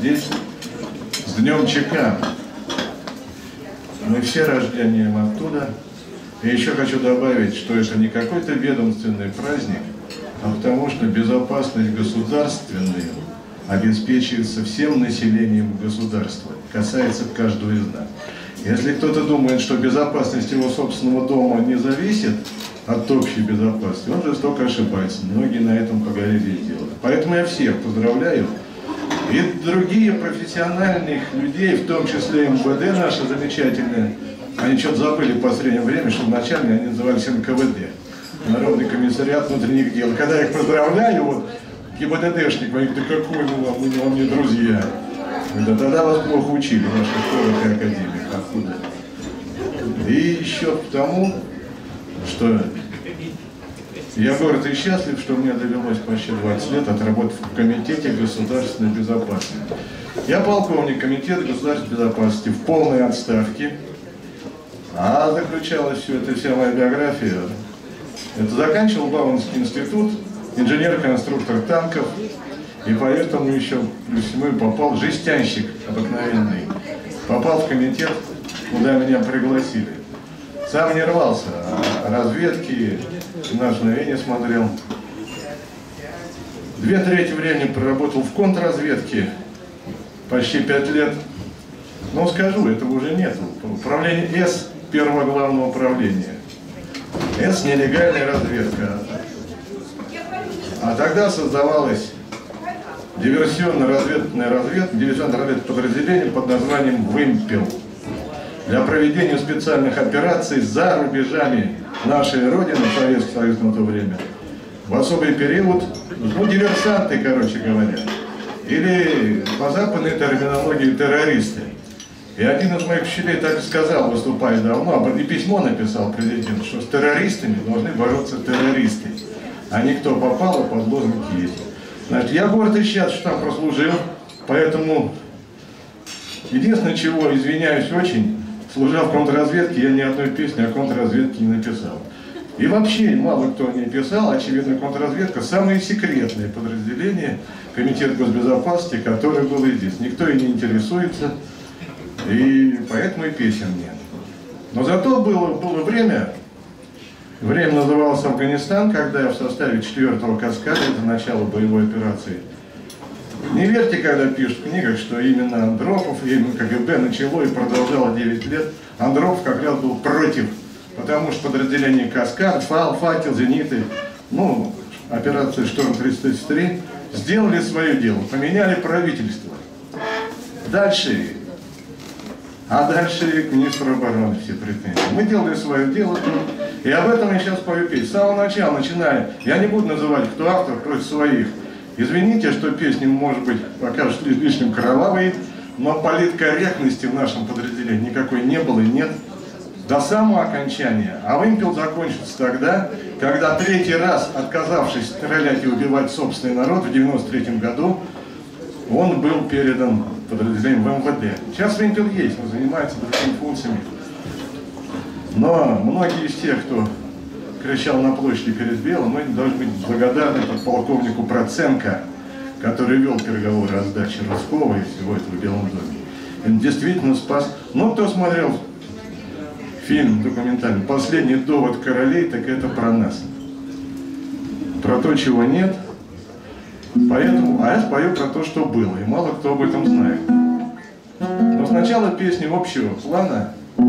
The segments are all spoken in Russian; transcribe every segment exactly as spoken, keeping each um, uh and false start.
здесь с Днем ЧК. Мы все рождением оттуда. И еще хочу добавить, что это не какой-то ведомственный праздник, а потому что безопасность государственную обеспечивается всем населением государства, касается каждого из нас. Если кто-то думает, что безопасность его собственного дома не зависит от общей безопасности, он жестоко ошибается. Многие на этом погорели и делают. Поэтому я всех поздравляю. И другие профессиональных людей, в том числе эм вэ дэ наши замечательные, они что-то забыли в последнее время, что вначале они назывались эн ка вэ дэ, Народный комиссариат внутренних дел. Когда я их поздравляю, вот, гэ бэ дэ дэшник, они говорят, да какой мы вам, мы вам не друзья. Да тогда вас плохо учили, ваша школа и академия, откуда. И еще потому, что я горд и счастлив, что мне довелось почти двадцать лет отработать в Комитете государственной безопасности. Я полковник Комитета государственной безопасности в полной отставке. А заключалась все это, вся моя биография. Это заканчивал Бауманский институт, инженер-конструктор танков. И поэтому еще плюс всему попал жестянщик обыкновенный. Попал в комитет, куда меня пригласили. Сам не рвался, а разведки, на мгновение смотрел. Две трети времени проработал в контрразведке, почти пять лет. Но скажу, этого уже нет. Управление С, первого главного управления. С – нелегальная разведка. А тогда создавалось диверсионно-разведывательное разведка, диверсионно-разведывательное подразделение под названием «Вымпел» для проведения специальных операций за рубежами нашей Родины, Советского Союза на то время, в особый период, ну, диверсанты, короче говоря, или по западной терминологии террористы. И один из моих учителей так сказал, выступая давно, и письмо написал президент, что с террористами должны бороться террористы, а не кто попал, а под лозунги есть. Значит, я горд и счастлив, что там прослужил, поэтому единственное, чего извиняюсь очень, служа в контрразведке, я ни одной песни о контрразведке не написал. И вообще мало кто не писал, очевидно, контрразведка – самое секретное подразделение Комитета госбезопасности, которое было здесь. Никто и не интересуется, и поэтому и песен нет. Но зато было, было время, время называлось Афганистан, когда я в составе четвёртого каскада, это начало боевой операции. Не верьте, когда пишут в книгах, что именно Андропов, именно ка гэ бэ начало и продолжало девять лет. Андропов как раз был против, потому что подразделение «Каскад», «Фал», «Факел», «Зениты», ну, операция «Шторм тридцать тридцать три» сделали свое дело, поменяли правительство. Дальше, а дальше к министру обороны все претензии. Мы делали свое дело, и об этом я сейчас пою петь. С самого начала, начиная, я не буду называть, кто автор, против своих. Извините, что песни, может быть, покажут лишним кровавые, но политкорректности в нашем подразделении никакой не было и нет до самого окончания. А «Вымпел» закончится тогда, когда третий раз, отказавшись стрелять и убивать собственный народ в девяносто третьем году, он был передан подразделением в эм вэ дэ. Сейчас «Вымпел» есть, он занимается другими функциями. Но многие из тех, кто кричал на площади перед Белым, мы должны быть благодарны подполковнику Проценко, который вел переговоры о сдаче Русского и всего этого в Белом доме. Он действительно спас. Ну, кто смотрел фильм документальный «Последний довод королей», так это про нас. Про то, чего нет. Поэтому, а я спою про то, что было, и мало кто об этом знает. Но сначала песни общего плана.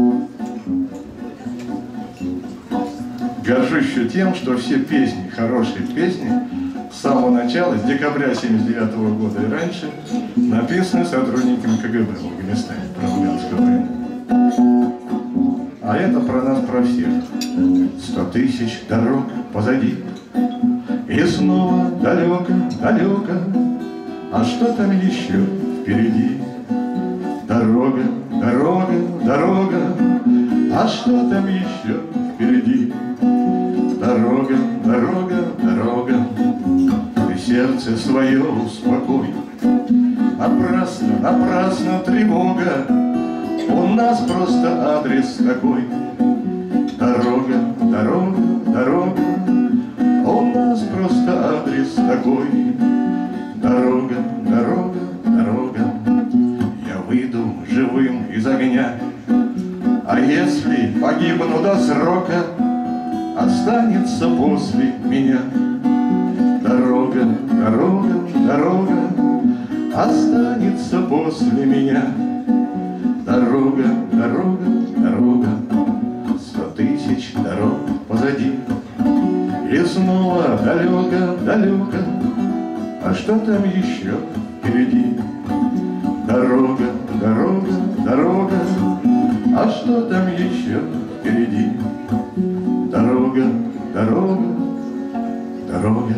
Горжусь еще тем, что все песни, хорошие песни, с самого начала, с декабря семьдесят девятого года и раньше, написаны сотрудниками ка гэ бэ в Афганистане, про афганскую войну. А это про нас, про всех. Сто тысяч дорог позади, и снова далеко, далеко, а что там еще впереди? Дорога, дорога, дорога, а что там еще впереди? Дорога, дорога, дорога, ты сердце свое успокой. Напрасно, напрасно тревога, у нас просто адрес такой. Дорога, дорога, дорога, у нас просто адрес такой. Дорога, дорога, дорога, погибну до срока, останется после меня. Дорога, дорога, дорога останется после меня. Дорога, дорога, дорога, сто тысяч дорог позади. И снова далеко, далеко, а что там еще впереди? Дорога, дорога, дорога, а что там еще впереди? Дорога, дорога, дорога.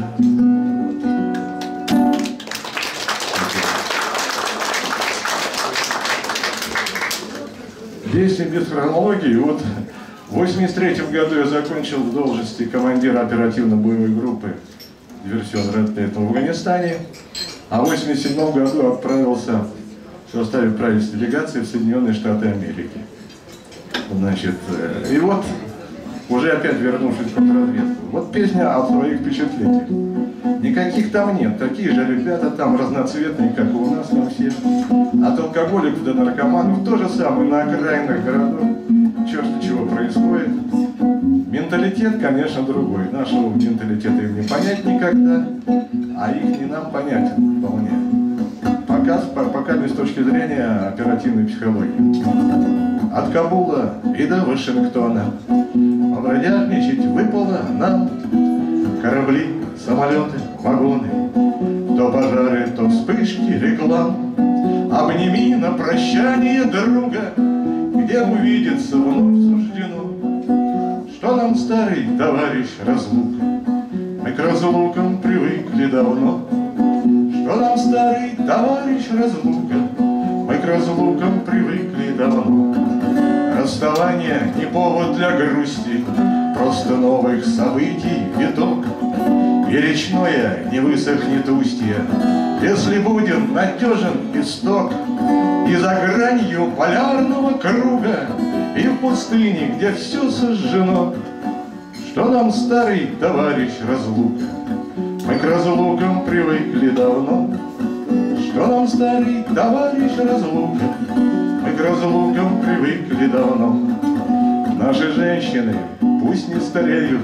Песни без хронологии. Вот в восемьдесят третьем году я закончил в должности командира оперативно-боевой группы диверсионной роты в Афганистане, а в восемьдесят седьмом году отправился в составе правительства делегации в Соединенные Штаты Америки. Значит, и вот уже опять вернувшись в контрразведку. Вот песня о своих впечатлениях. Никаких там нет. Такие же ребята там разноцветные, как и у нас там все. От алкоголиков до наркоманов то же самое на окраинах городов. Черт чего происходит. Менталитет, конечно, другой. Нашего менталитета им не понять никогда, а их не нам понятен вполне. Пока, пока без точки зрения оперативной психологии. От Кабула и до Вашингтона побродяжничать выпало нам. Корабли, самолеты, вагоны, то пожары, то вспышки реклам. Обними на прощание друга, где увидеться вновь суждено. Что нам, старый товарищ, разлука? Мы к разлукам привыкли давно. Что нам, старый товарищ, разлука? Мы к разлукам привыкли давно. Расставание не повод для грусти, просто новых событий виток. И речное не высохнет устье, если будет надежен исток. И за гранью полярного круга, и в пустыне, где все сожжено. Что нам, старый товарищ, разлука? Мы к разлукам привыкли давно. Что нам, старый товарищ, разлука? Мы к разлукам привыкли давно. Наши женщины пусть не стареют,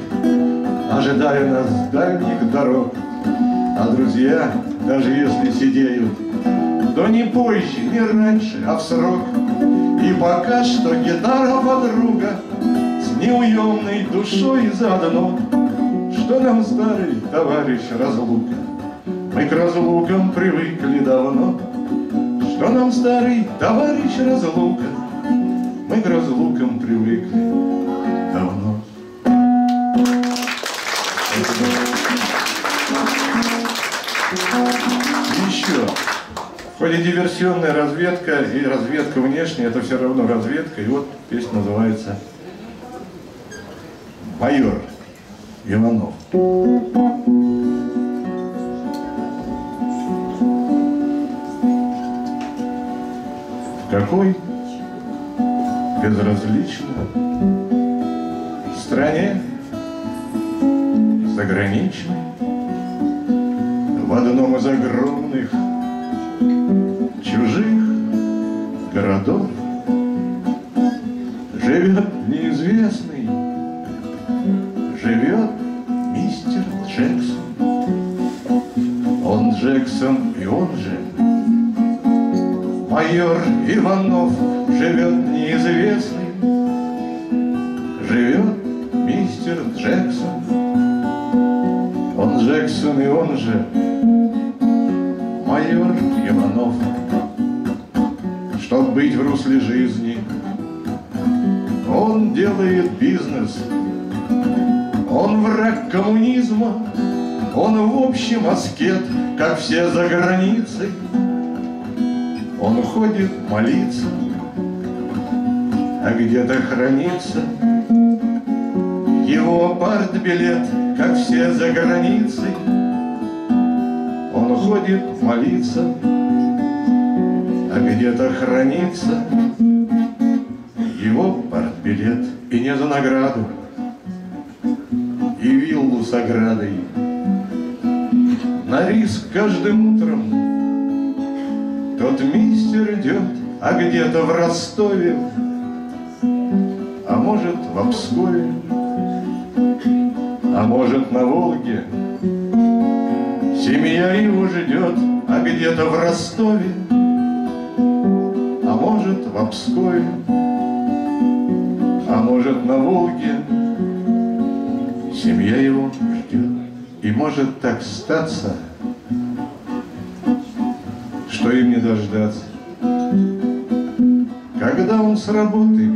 ожидая нас с дальних дорог. А друзья, даже если сидеют, то не позже, не раньше, а в срок. И пока что гитара подруга с неуемной душой заодно. Что нам, старый товарищ, разлука? Мы к разлукам привыкли давно. Что нам, старый товарищ, разлука? Мы к разлукам привыкли давно. Еще. В ходе диверсионная разведка и разведка внешняя, это все равно разведка. И вот песня называется «Майор Иванов». В какой безразличной стране заграничной, в одном из огромных чужих городов живет неизвестный, живет мистер Джексон. Он Джексон и он же майор Иванов. Живет неизвестный, живет мистер Джексон. Он Джексон и он же майор Иванов. Чтоб быть в русле жизни, он делает бизнес. Он враг коммунизма, он в общем аскет, как все за границей. Он ходит молиться, а где-то хранится его партбилет, как все за границей. Он ходит молиться, а где-то хранится его партбилет. И не за награду, и виллу с оградой. На риск каждым утром тот мистер идет, а где-то в Ростове, а может в Обскове, а может на Волге. Семья его ждет, а где-то в Ростове, а может в Обскове, а может на Волге. Семья его ждет, и может так статься, что им не дождаться. Когда он с работы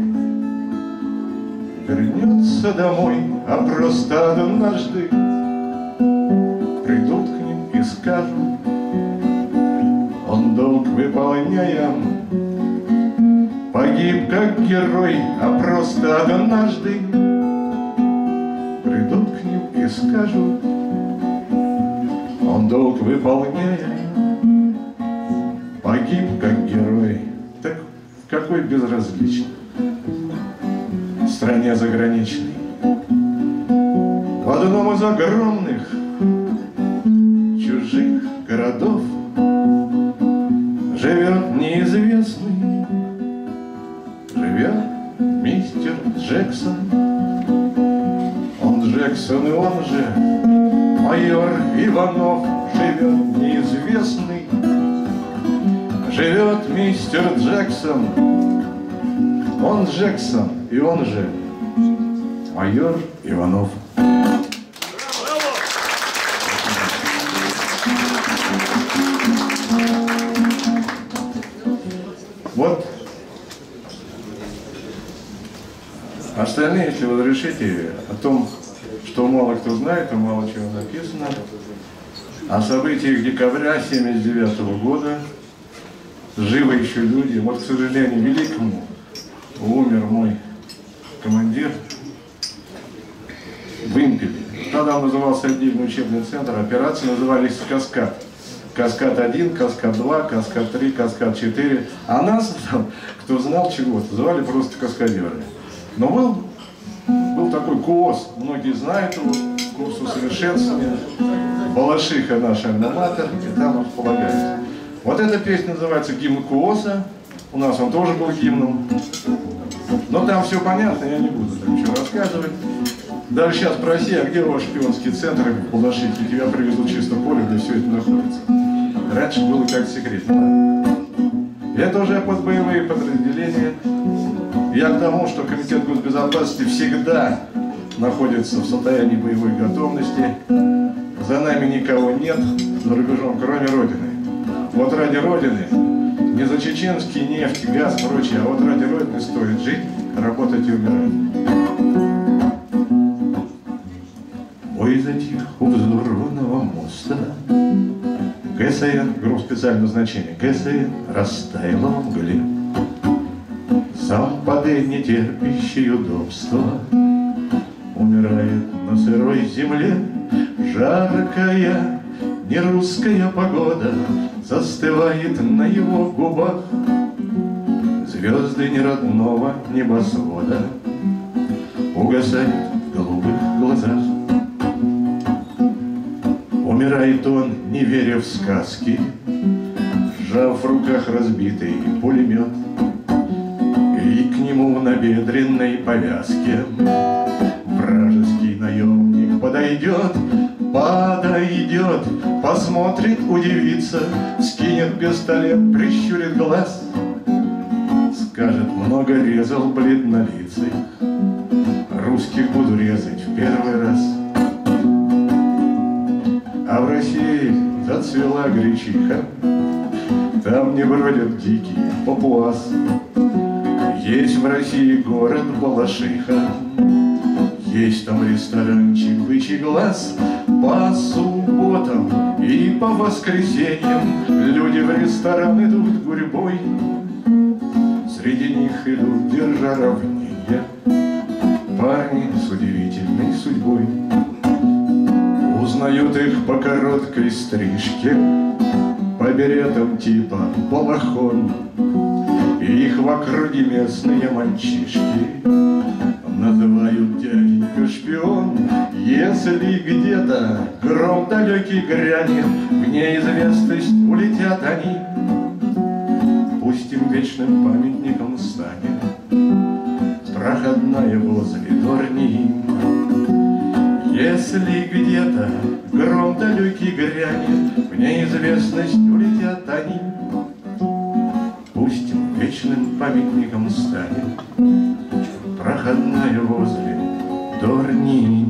вернется домой, а просто однажды придут к ним и скажут: он долг выполняя, погиб как герой, а просто однажды придут к ним и скажут: он долг выполняя, погиб как герой. Так в какой безразличной стране заграничной, в одном из огромных чужих городов живет неизвестный, живет мистер Джексон. Он Джексон, и он же майор Иванов. Живет неизвестный, живет мистер Джексон. Он Джексон, и он же майор Иванов. Вот остальные, если вы разрешите, о том, что мало кто знает, а мало чего написано, о событиях декабря семьдесят девятого года, живы еще люди. Вот, к сожалению, великому умер мой командир Вымпель. Тогда он назывался отдельный учебный центр, операции назывались «Каскад». Каскад один, Каскад два, Каскад три, Каскад четыре. А нас, кто знал чего-то, звали просто каскадеры. Но был, был такой КУОС, многие знают его, курс усовершенствования, Балашиха наш альма-матер, и там располагается. Вот эта песня называется «Гимн КУОСа». У нас он тоже был гимном. Но там все понятно, я не буду так ничего рассказывать. Даже сейчас спроси, а где ваш шпионский центр в Балашихе? Тебя привезут чисто поле, где все это находится. Раньше было как секретно. Это уже подбоевые подразделения. Я к тому, что Комитет госбезопасности всегда находится в состоянии боевой готовности. За нами никого нет, за рубежом, кроме Родины. Вот ради Родины, не за чеченский нефть, газ, прочее, а вот ради Родины стоит жить, работать и умирать. Ой, затих у взорванного моста. ГСН, группа специального значения, ГСН растаяла в мгле. Зампады, не терпящие удобства, умирает на сырой земле. Жаркая, нерусская погода застывает на его губах. Звезды неродного небосвода угасают в голубых глазах. Умирает он, не веря в сказки, сжав в руках разбитый пулемет. И к нему в набедренной повязке вражеский наемник подойдет, подойдет, посмотрит, удивится, скинет пистолет, прищурит глаз, скажет: много резал бледнолицый, русских буду резать в первый раз. А в России зацвела гречиха, там не бродят дикие папуасы. Есть в России город Балашиха, есть там ресторанчик «Бычий глаз». По субботам и по воскресеньям люди в ресторан идут гурьбой. Среди них идут, держа равнение, парни с удивительной судьбой. Узнают их по короткой стрижке, по беретам типа балахон. И их в округе местные мальчишки называют дяденька шпион. Если где-то гром далекий грянет, в неизвестность улетят они. Пусть им вечным памятником станет проходная Если где-то гром далекий грянет, в неизвестность улетят они, пусть вечным памятником станет проходная возле Дорни.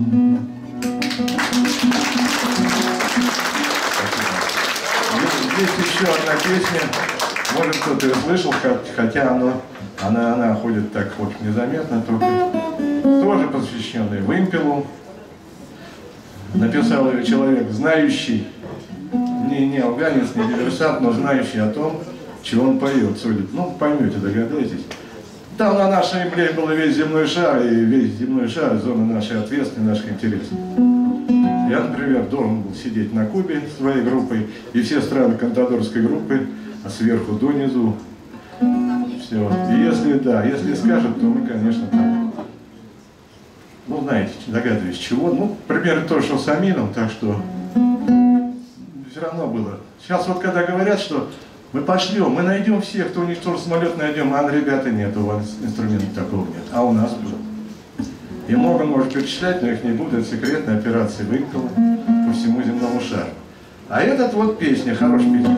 Есть еще одна песня, может кто-то ее слышал, хотя оно, она, она ходит так вот незаметно, только тоже посвященная вымпелу. Написал ее человек, знающий, не, не афганец, не диверсант, но знающий о том, чего он поет, судит. Ну, поймете, догадаетесь. Там на нашей земле был весь земной шар, и весь земной шар — зона нашей ответственности, наших интересов. Я, например, должен был сидеть на Кубе своей группой, и все страны Контадорской группы, а сверху донизу. Все. И если, да, если скажут, то мы, конечно, там, ну, знаете, догадываюсь, чего. Ну, примерно то, что с Амином, так что все равно было. Сейчас вот когда говорят, что мы пошлем, мы найдем всех, кто уничтожил самолет, найдем, а ребята нет, у вас инструмента такого нет, а у нас был. И много можно перечислять, но их не буду, это секретная операция «Вымпел» по всему земному шару. А этот вот песня, хорошая песня.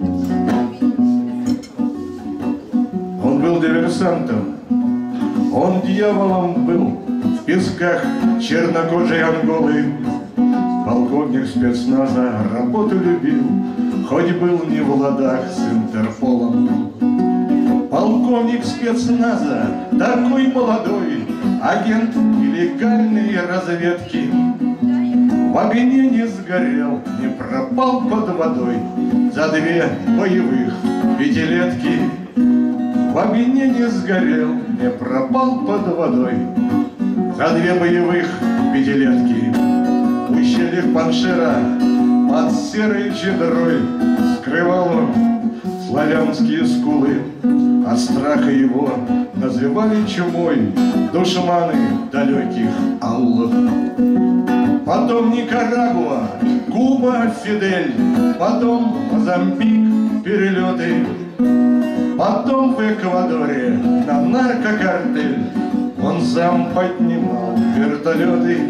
Он был диверсантом, он дьяволом был в песках чернокожей Анголы. Полковник спецназа работу любил, хоть был не в ладах с Интерполом. Полковник спецназа, такой молодой, агент нелегальной разведки, в огне не сгорел, не пропал под водой за две боевых пятилетки. В огне не сгорел, не пропал под водой за две боевых пятилетки. В ущельях Паншера под серой чедрой скрывал он славянские скулы. От страха его называли чумой душманы далеких Аллах. Потом Никарагуа, Куба, Фидель, потом Мозамбик, перелеты. Потом в Эквадоре на наркокартель он сам поднимал вертолеты.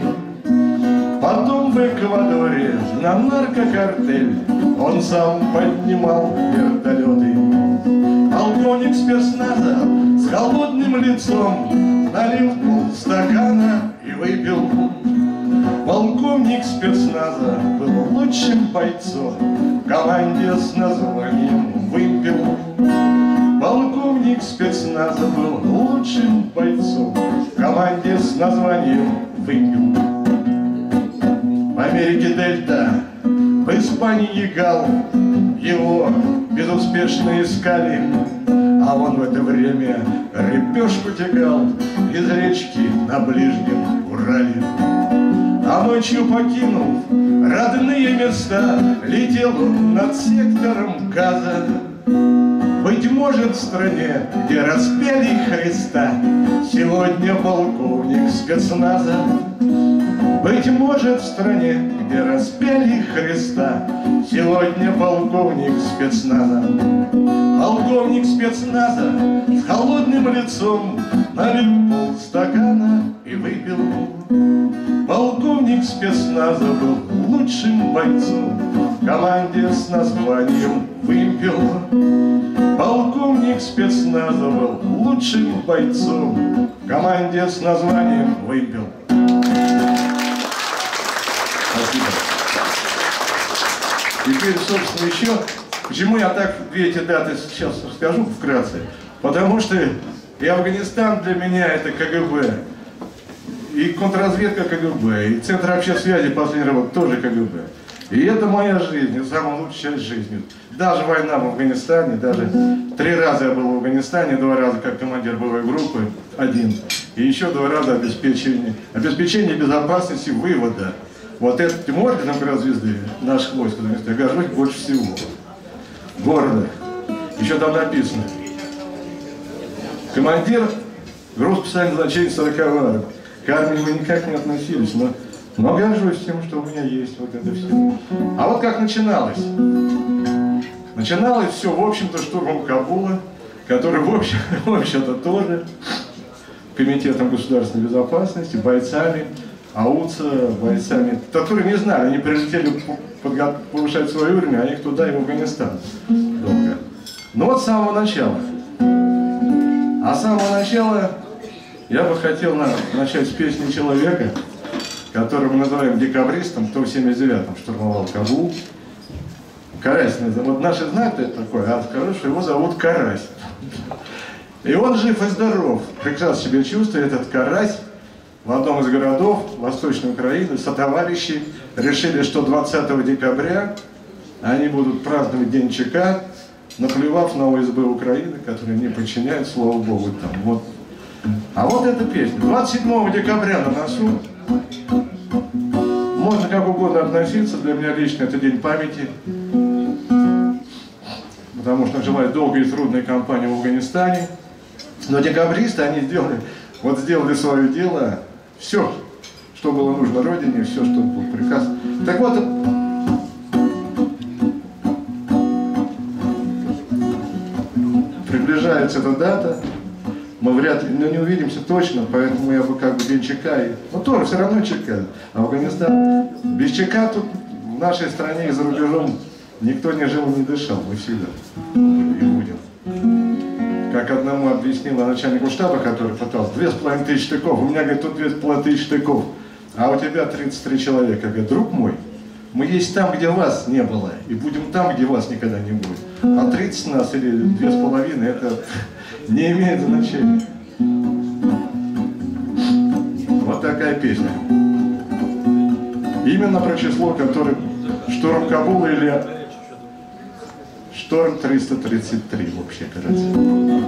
Потом в Эквадоре на наркокартель он сам поднимал вертолеты. Полковник спецназа с холодным лицом налил полстакана и выпил. Полковник спецназа был лучшим бойцом в команде с названием «Вымпел». Полковник спецназа был лучшим бойцом в команде с названием «Вымпел». В Америке Дельта, в Испании Гал, его безуспешно искали, а он в это время рыбешку тягал из речки на ближнем Урале. А ночью, покинув родные места, летел он над сектором Газа. Быть может, в стране, где распяли Христа, сегодня полковник спецназа. Быть может, в стране, где распяли Христа, сегодня полковник спецназа. Полковник спецназа с холодным лицом налил полстакана и выпил. Полковник спецназа был лучшим бойцом в команде с названием «Вымпел». Полковник спецназа был лучшим бойцом в команде с названием «Вымпел». Спасибо. Теперь, собственно, еще, почему я так две эти даты сейчас расскажу вкратце. Потому что и Афганистан для меня это КГБ, и контрразведка КГБ, и Центр общественной связи последний работы тоже КГБ. И это моя жизнь, это самая лучшая часть жизни. Даже война в Афганистане, даже три раза я был в Афганистане, два раза как командир боевой группы, один, и еще два раза обеспечение, обеспечение безопасности вывода. Вот этим орденом звезды наших войск я горжусь больше всего. Гордо. Еще там написано. Командир группы специального назначения сороковых. К армии мы никак не относились, но, но горжусь тем, что у меня есть вот это все. А вот как начиналось. Начиналось все, в общем-то, штурмом Кабула, который, в общем, в общем-то, тоже комитетом государственной безопасности, бойцами АУЦа бойцами, которые не знали, они прилетели повышать свой уровень, а их туда и в Афганистан долго. Ну вот с самого начала. А с самого начала я бы хотел на, начать с песни человека, которого мы называем декабристом, кто в семьдесят девятом штурмовал Кабул. Карась, вот наши знают, кто это такой, а скажу, что его зовут Карась. И он жив и здоров, прекрасно себя чувствует, этот Карась. В одном из городов Восточной Украины сотоварищи решили, что двадцатого декабря они будут праздновать День ЧК, наплевав на ОСБ Украины, которые не подчиняют, слава Богу, там. Вот. А вот эта песня. двадцать седьмого декабря на носу. Можно как угодно относиться, для меня лично это день памяти. Потому что началась долгая и трудная кампания в Афганистане. Но декабристы, они сделали, вот сделали свое дело, все, что было нужно Родине, все, что был приказ. Так вот, приближается эта дата, мы вряд ли, ну, не увидимся точно, поэтому я бы как бы день ЧК, ну тоже все равно ЧК, Афганистан, без ЧК тут в нашей стране и за рубежом никто не жил и не дышал, мы всегда и будем. Как одному объяснила начальнику штаба, который пытался, две с половиной тысячи штыков, у меня, говорит, тут две с половиной тысячи штыков, а у тебя тридцать три человека. Говорит, друг мой, мы есть там, где вас не было, и будем там, где вас никогда не будет. А тридцать нас или две с половиной, это не имеет значения. Вот такая песня. Именно про число, которое штурм Кабула или Шторм триста тридцать три в общей операции.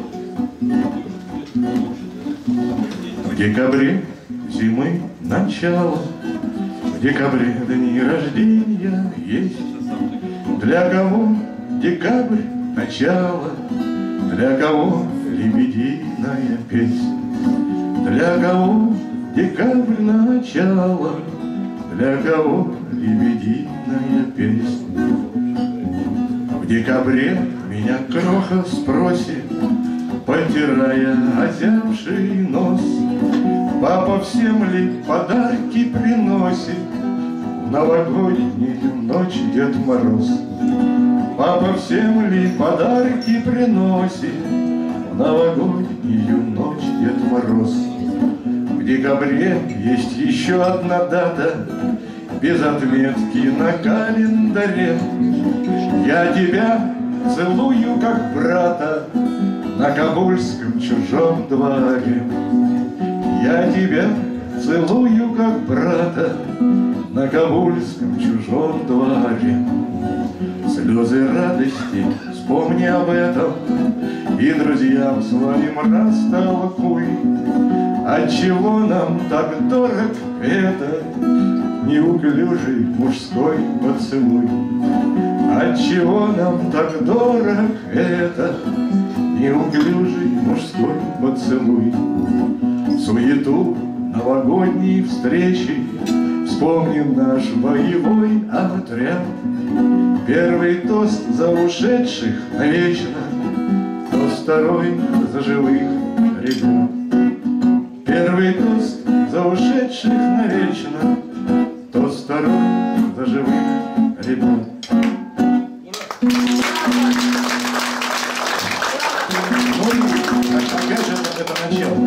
В декабре зимы начало, в декабре дни рождения есть. Для кого декабрь начало, для кого лебединая песня. Для кого декабрь начало, для кого лебединая песня. В декабре меня кроха спросит, потирая озябший нос, папа всем ли подарки приносит в новогоднюю ночь Дед Мороз? Папа всем ли подарки приносит в новогоднюю ночь Дед Мороз? В декабре есть еще одна дата, без отметки на календаре. Я тебя целую, как брата, на кабульском чужом дворе. Я тебя целую, как брата, на кабульском чужом дворе. Слезы радости, вспомни об этом, и друзьям своим растолкуй. Отчего нам так дорог это неуклюжий мужской поцелуй? Отчего нам так дорог это неуклюжий мужской поцелуй? Суету новогодней встречи вспомним наш боевой отряд. Первый тост за ушедших навечно, тост второй за живых ребят. Первый тост за ушедших навечно, тост второй за живых ребят. Опять же, это начало.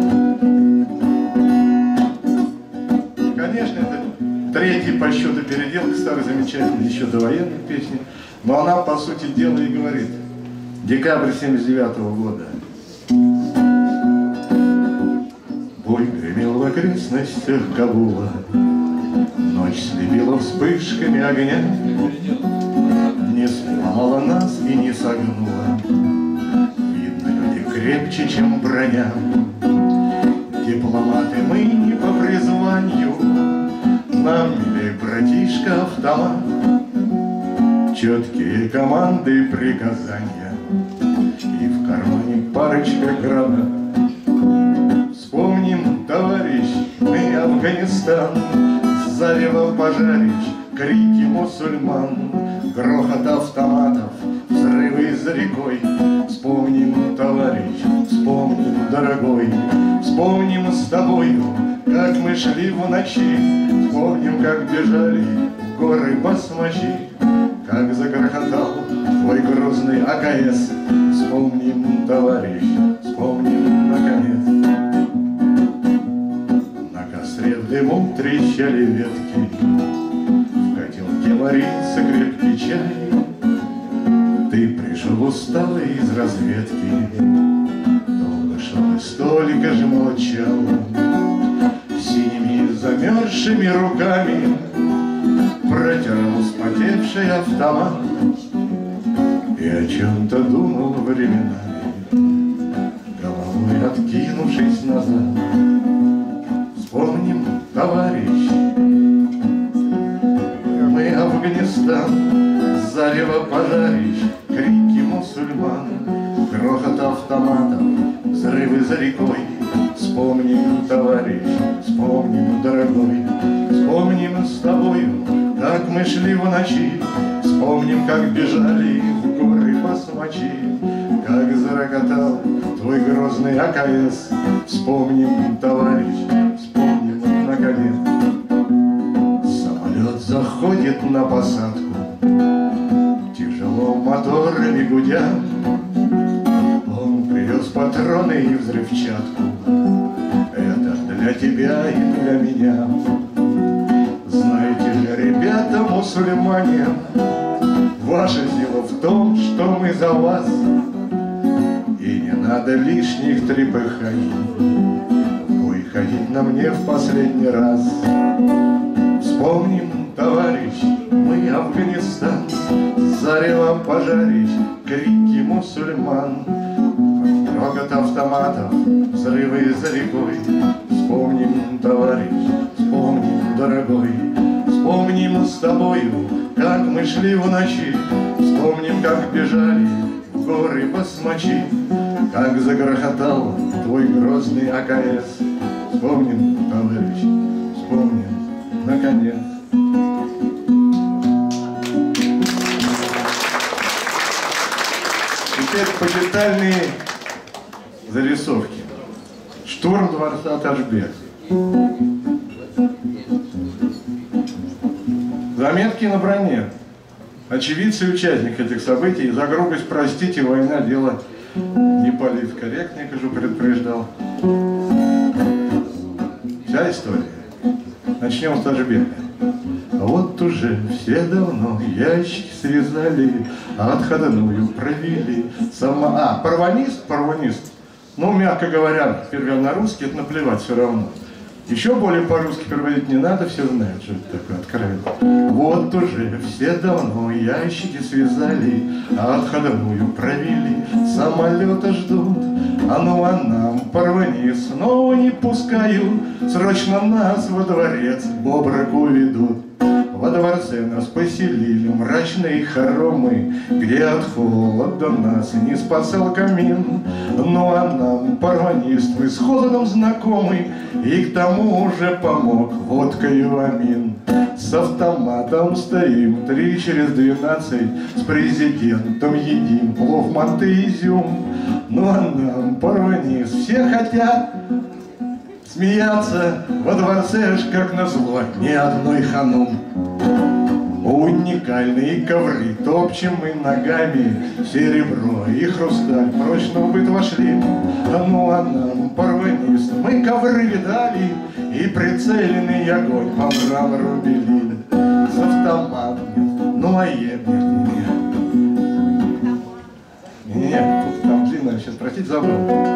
Конечно, это третий по счету переделка старой замечательной еще довоенной песни, но она, по сути дела, и говорит. Декабрь семьдесят девятого года. Бой гремел в окрестностях Кабула, ночь слепила вспышками огня, не сломала нас и не согнула. Крепче, чем броня. Дипломаты мы не по призванию, нам милей братишка автомат. Четкие команды и приказания, и в кармане парочка гранат. Вспомним, товарищ, мы Афганистан, зарево пожарищ, крики мусульман, грохот автоматов, взрывы за рекой. Вспомним, товарищ, вспомним, дорогой, вспомним. Вспомним с тобою, как мы шли в ночи, вспомним, как бежали в горы басмачи, как загрохотал твой грозный А К С. Вспомним, товарищ, вспомним, наконец. На костре в дыму трещали ветки, в котелке варится крепкий чай. Ты пришел усталый из разведки, долго шел и столько же молчал. Синими замерзшими руками протянул вспотевший автомат и о чем-то думал временами, головой откинувшись назад. Вспомним, товарищ, мы Афганистан, зарево пожарищ, крики мусульман, грохот автоматов, взрывы за рекой. Вспомним, товарищ, вспомним, дорогой, вспомним с тобою, как мы шли в ночи, вспомним, как бежали в горы басмачи, как зарокотал твой грозный А К С. Вспомним, товарищ, вспомним, наконец. Самолет заходит на посадку, тяжело моторами гудя. Он привез патроны и взрывчатку, это для тебя и для меня. Знаете ли, ребята мусульмане, ваша сила в том, что мы за вас, и не надо лишних трепыханий, в бой ходить на мне в последний раз. Вспомним, товарищ, мы Афганистан, зарево пожарищ, крики мусульман, рокот автоматов, взрывы за рекой. Вспомним, товарищ, вспомним, дорогой, вспомним с тобою, как мы шли в ночи, вспомним, как бежали в горы басмачи, как загрохотал твой грозный А К С. Вспомним, товарищ, вспомним, наконец. Теперь почитальные зарисовки. Штурм дворца Ташбек. Заметки на броне. Очевидцы и участник этих событий. За грубость простите, война дело не политкорректное, как же предупреждал. Вся история. Начнем с Ташбека. Вот уже все давно ящики связали, отходную провели. Сама... А, парванист, парванист. Ну, мягко говоря, перевел на русский, это наплевать все равно. Еще более по-русски переводить не надо, все знают, что это такое откровенно. Вот уже все давно ящики связали, отходную провели. Самолета ждут, а ну а нам порвани, снова не пускают, срочно нас во дворец к Бобрыку ведут. Во дворце нас поселили мрачные хоромы, где от холода нас не спасал камин. Ну а нам парванист мы с холодом знакомый, и к тому же помог водкою амин. С автоматом стоим три через двенадцать, с президентом едим плов, манты и изюм. Ну а нам парванист все хотят смеяться, во дворце ж как назло ни одной ханум. Уникальные ковры топчем мы ногами, серебро и хрусталь прочно в быт вошли. Ну а нам парванист мы ковры видали, и прицеленный огонь по мрамору бели. С автоматом, ну а еб, нет, нет, нет, там длинно, сейчас, простите, забыл.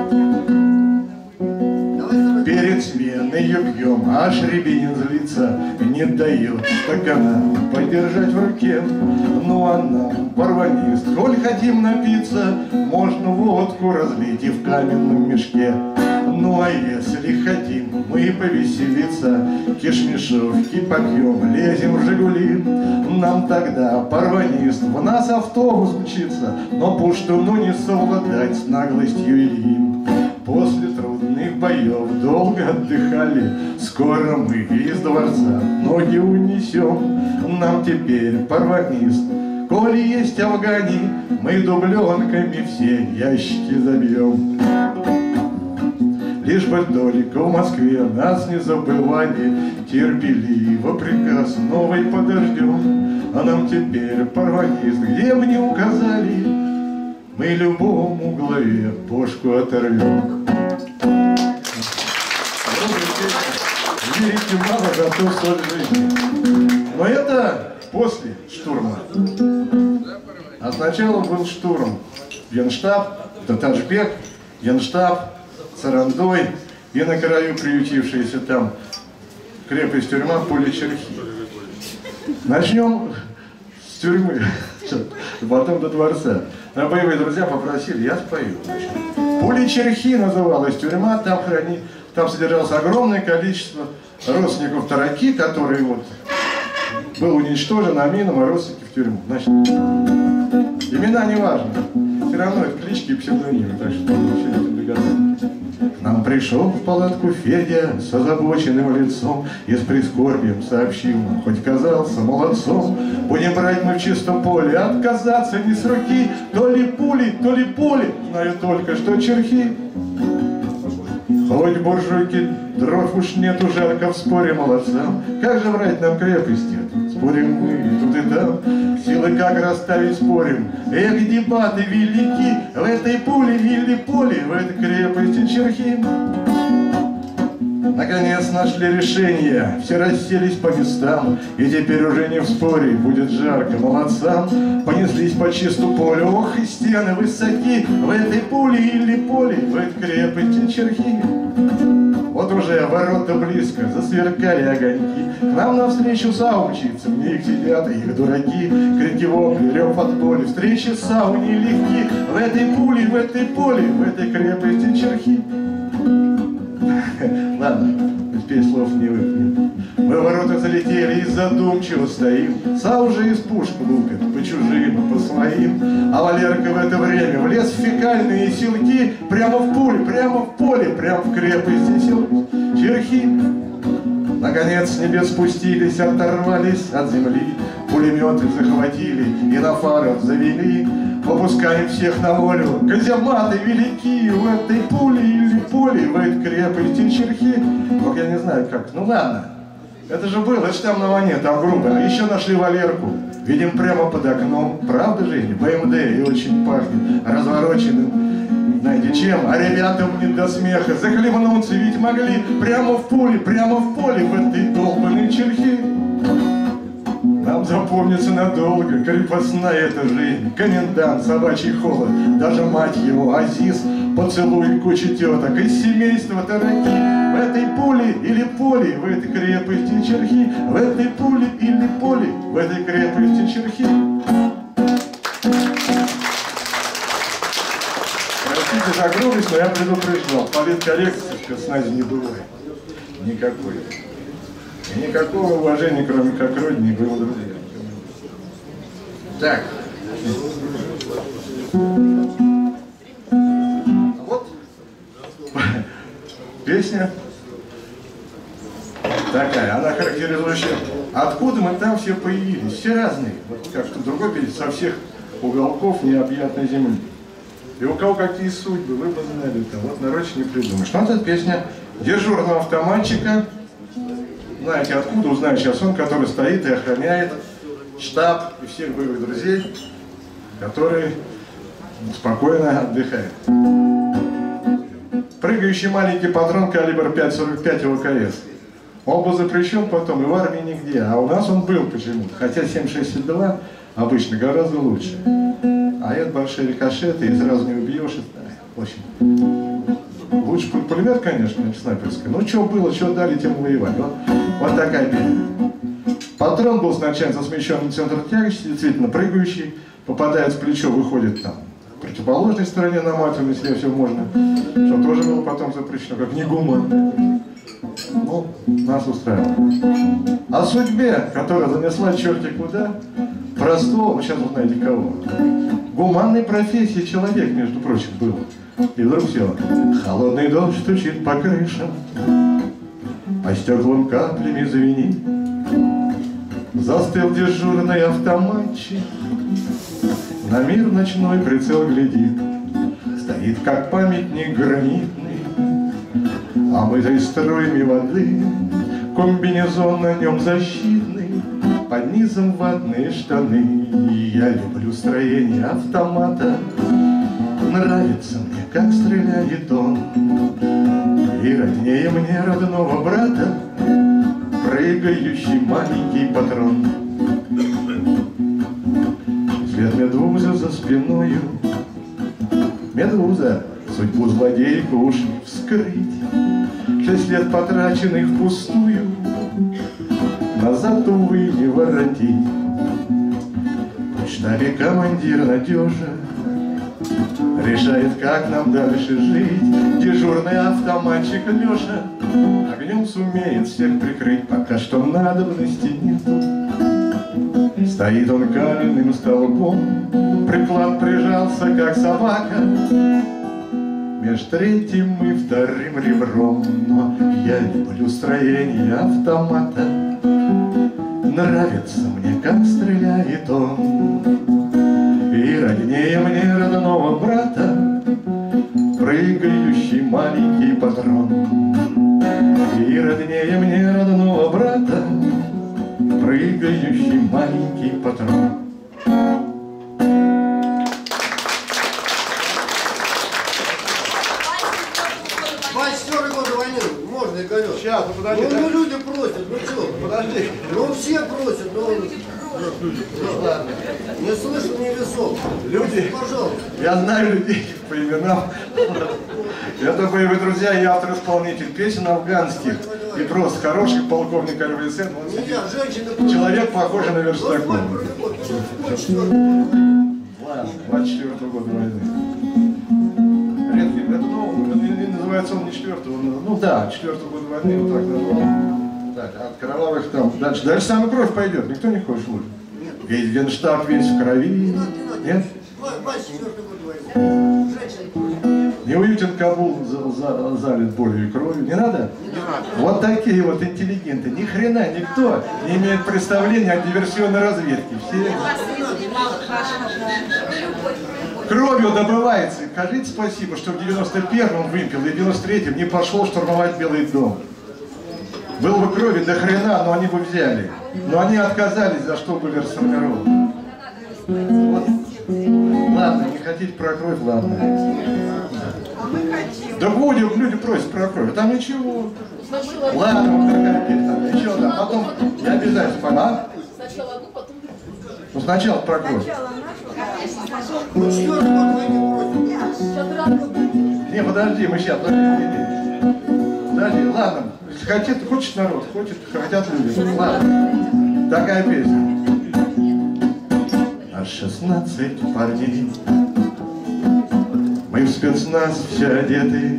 Перед сменой пьем, аж Рябинин злится, не дает стакана подержать в руке. Ну а нам, парванист, коль хотим напиться, можно водку разлить и в каменном мешке. Ну а если хотим мы повеселиться, кишмишовки попьем, лезем в Жигули. Нам тогда, парванист, в нас автобус мчится, но Пуштуну не совладать с наглостью Ильи. После трудных боев долго отдыхали, скоро мы из дворца ноги унесем. Нам теперь, парванист, коли есть афгане, мы дубленками все ящики забьем. лишь бы только в Москве нас не забывали. Терпеливо приказ новый подождем, а нам теперь порвались, где бы ни указали, мы любому главе бошку оторвем. Верите мало, зато соль жизни. Но это после штурма. А сначала был штурм. Генштаб, это Таджбек, Генштаб, Сарандой и на краю приютившаяся там крепость-тюрьма Пули-Черхи. Начнем с тюрьмы, потом до дворца. А боевые друзья попросили, я спою. Пули-Черхи называлась тюрьма, там, храни, там содержалось огромное количество родственников Тараки, который вот был уничтожен амином, а родственники в тюрьму. Значит, имена не важны, все равно это клички и псевдонимы, так что ничего не догадаться. К нам пришел в палатку Федя с озабоченным лицом и с прискорбием сообщил нам, хоть казался молодцом, будем брать мы в чистом поле, отказаться не с руки, то ли пули, то ли пули, знаю только, что черхи. Хоть буржуйки дров уж нету, жарко в споре молодцам, как же брать нам крепости? Спорим мы и тут и там, силы как расставить спорим. Эх, дебаты велики, в этой пуле или поле, в этой крепости черхи. Наконец нашли решение, все расселись по местам, и теперь уже не в споре, будет жарко молодцам. Понеслись по чисту полю, ох, и стены высоки, в этой пуле или поле, в этой крепости черхи. Вот уже ворота близко, засверкали огоньки, к нам навстречу саумчицы, в них сидят их дураки. Крики, вопли, рев от боли, встречи сау нелегки, в этой пуле, в этой поле, в этой крепости черхи. Ладно, теперь слов не выпнем. Мы в ворота залетели и задумчиво стоим. Са уже из пушек лупит по чужим и по своим. А Валерка в это время влез в фекальные силки, прямо в пуле, прямо в поле, прямо в крепости сел черхи. Наконец с небес спустились, оторвались от земли, пулеметы захватили и на фарах завели. Выпускаем всех на волю, казематы велики, в этой пуле или поле, в этой крепости черхи. Вот я не знаю как, ну ладно, это же было, это же там на войне, там грубо. А еще нашли Валерку, видим прямо под окном, правда жизнь, БМД, и очень пахнет развороченным, знаете чем, а ребятам не до смеха, захлебнуться ведь могли прямо в поле, прямо в поле, в этой долбанной черхи. Нам запомнится надолго крепостная эта жизнь, комендант, собачий холод, даже мать его, Азиз, поцелуй кучи теток из семейства Тараки. В этой пуле или поле, в этой крепости черхи, в этой пуле или поле, в этой крепости черхи. Простите за грубость, но я предупреждал, политкоррекции в спецназе не бывает. Никакой. И никакого уважения, кроме как родни, было друзья. Так. Вот. Песня такая, она характеризующая. Откуда мы там все появились? Все разные. Вот как что другой песня со всех уголков необъятной земли. И у кого какие судьбы, вы бы знали там. Вот нарочно не придумаешь. Но это песня дежурного автоматчика. Знаете откуда, узнаю сейчас он, который стоит и охраняет штаб и всех боевых друзей, которые спокойно отдыхают. Прыгающий маленький патрон калибр пять сорок пять ВКС. Он был запрещен потом и в армии нигде, а у нас он был почему-то. Хотя семь шестьдесят два обычно гораздо лучше. А это большие рикошеты, и сразу не убьешь. Очень. Лучше пулемет, конечно, снайперская. Ну, что было, что дали, тем воевали. Вот, вот такая песня. Патрон был сначала засмещен в центр тягости, действительно прыгающий, попадает в плечо, выходит там в противоположной стороне наматываем, если все можно. Что тоже было потом запрещено, как негуманно. Ну, нас устраивало. О судьбе, которая занесла черти куда, простого, вы сейчас узнаете кого. Гуманной профессии человек, между прочим, был. И вдруг все. Холодный дождь стучит по крышам, по стеклам каплями звенит. Застыл дежурный автоматчик, на мир ночной прицел глядит. Стоит как памятник гранитный, омытой струями воды, комбинезон на нем защитный, под низом ватные штаны. Я люблю строение автомата, нравится мне, как стреляет он. И роднее мне родного брата прыгающий маленький патрон. След медузы за спиною, медуза, судьбу злодейку уж не вскрыть. Шесть лет потраченных впустую, назад, увы, не воротить. В штабе командир надежа решает, как нам дальше жить. Дежурный автоматчик Леша огнем сумеет всех прикрыть, пока что надобности нету. Стоит он каменным столбом, приклад прижался, как собака, меж третьим и вторым ребром. Но я люблю строение автомата, нравится мне, как стреляет он. И роднее мне родного брата прыгающий маленький патрон. И роднее мне родного брата прыгающий маленький патрон. двадцать четвёртый год войны, можно и ковер. Сейчас, ну подожди. Ну, да? ну люди просят, ну что? Подожди. Ну все просят, ну... Ну, ладно. Не слышу, не весом. Люди, пожалуйста. Я знаю людей по именам. Это боевые друзья и автор-исполнитель песен афганских. И просто хороший полковник РВСН. Человек, похожий на Верстакова. Ладно, двадцать четвёртого года войны. Редкий, это новый, это называется он не четвертого, ну да, четвертого года войны, вот так назвал. Так, от кровавых там, дальше, дальше самая кровь пойдет, никто не хочет слушать. Весь Генштаб весь в крови. Нет? Неуютен Кабул, за, за, залит болью и кровью. Не надо? Не надо. Вот такие вот интеллигенты. Ни хрена никто не имеет представления о диверсионной разведке. Все... Кровью добывается. Скажите спасибо, что в девяносто первом вымпел и в девяносто третьем не пошел штурмовать Белый дом. Было бы крови до хрена, но они бы взяли. Но они отказались, за что были расформированы. Вот. Ладно, не хотите про кровь, ладно. Да будем, люди просят про кровь, а там ничего. Ладно, вот такая песня, там еще, да, потом я обязательно пойму. Сначала одну, потом другую. Ну сначала про кровь. Ну четвёртый год войны просят. Сейчас драка будет. Не, подожди, мы сейчас, подожди, подожди, ладно. Если хотите, хочет народ, хочет, хотят люди. Ладно, такая песня. А шестнадцать парней, мы в спецназ все одеты,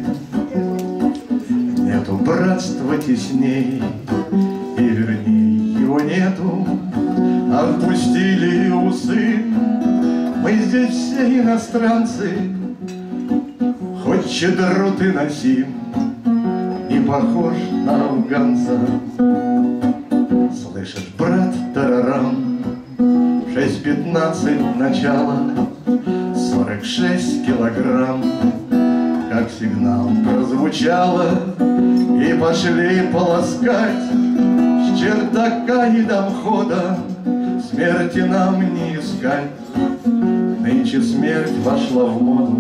нету братства тесней, и верней его нету. Отпустили усы, мы здесь все иностранцы, хоть чедру ты носим, не похож на афганца. Слышишь, брат, тарарам, шесть пятнадцать начало, сорок шесть килограмм, как сигнал прозвучало, и пошли полоскать с чердака и домхода. Смерти нам не искать, нынче смерть вошла в моду.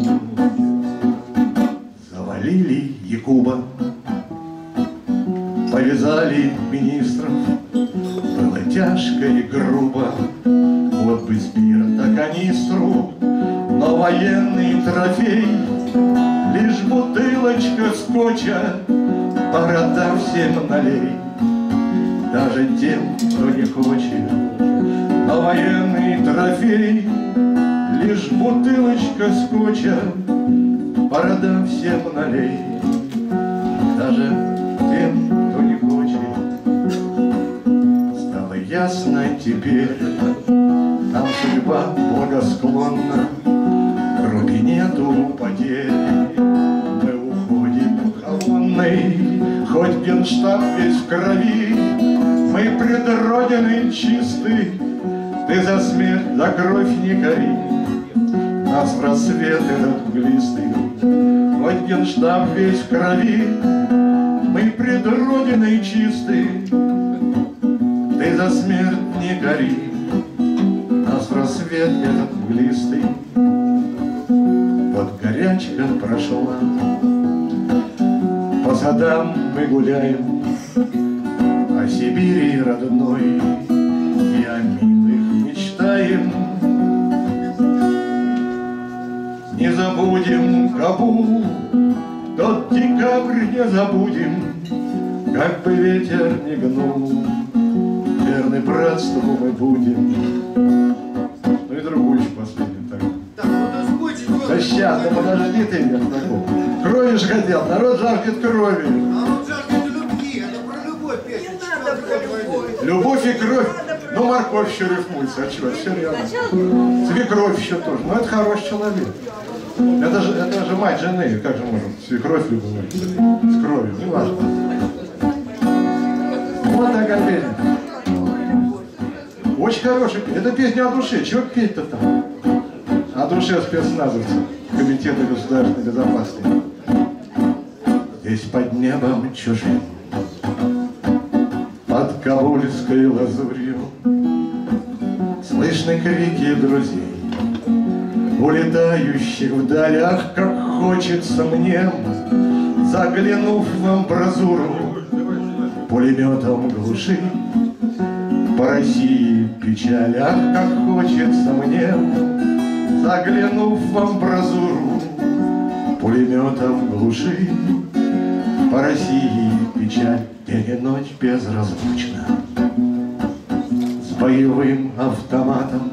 Завалили Якуба, повязали министров, было тяжко и грубо. Вот бы спирта канистру, но военный трофей, лишь бутылочка скотча, борода всем налей. Даже тем, кто не хочет, но военный трофей, лишь бутылочка скотча, борода всем налей. Даже тем, кто не хочет, стало ясно теперь, нам судьба благосклонна, крови нету потерь. Мы уходим колонной, хоть Генштаб весь в крови, мы пред Родиной чисты, ты за смерть, за кровь не кори. Нас в рассвет этот мглистый, хоть Генштаб весь в крови, мы пред Родиной чисты, ты за смерть не гори, нас рассвет этот мглистый под горячка прошла. По садам мы гуляем, о Сибири родной и о милых мечтаем. Не забудем Кабул, тот декабрь не забудем, как бы ветер не гнул, верны братству мы будем. Ну и другую еще последнюю так. Так, ну дозвучить вот. Да сейчас, да подожди ты, я такого. Крови ж хотел, народ жаждет крови. А вот жаждет любви, это про любовь песня. Не надо про любовь. Любовь и кровь. Ну, морковь еще рифмуется, а что, все рядом. Свекровь еще тоже. Ну, это хороший человек. Это же, это же мать жены, как же можно свекровь любовь с кровью, не важно. Вот такая песня. Очень хорошая песня. Это песня о душе. Чего петь-то там? О душе спецназовцев Комитета государственной безопасности. Здесь под небом чужим, под кабульской лазурью, слышны крики друзей, улетающих вдалях, как хочется мне, заглянув в амбразуру, пулеметом глуши, по России печалях, как хочется мне, заглянув в амбразуру, пулеметом глуши, по России печаль, день и ночь безразлучна, с боевым автоматом,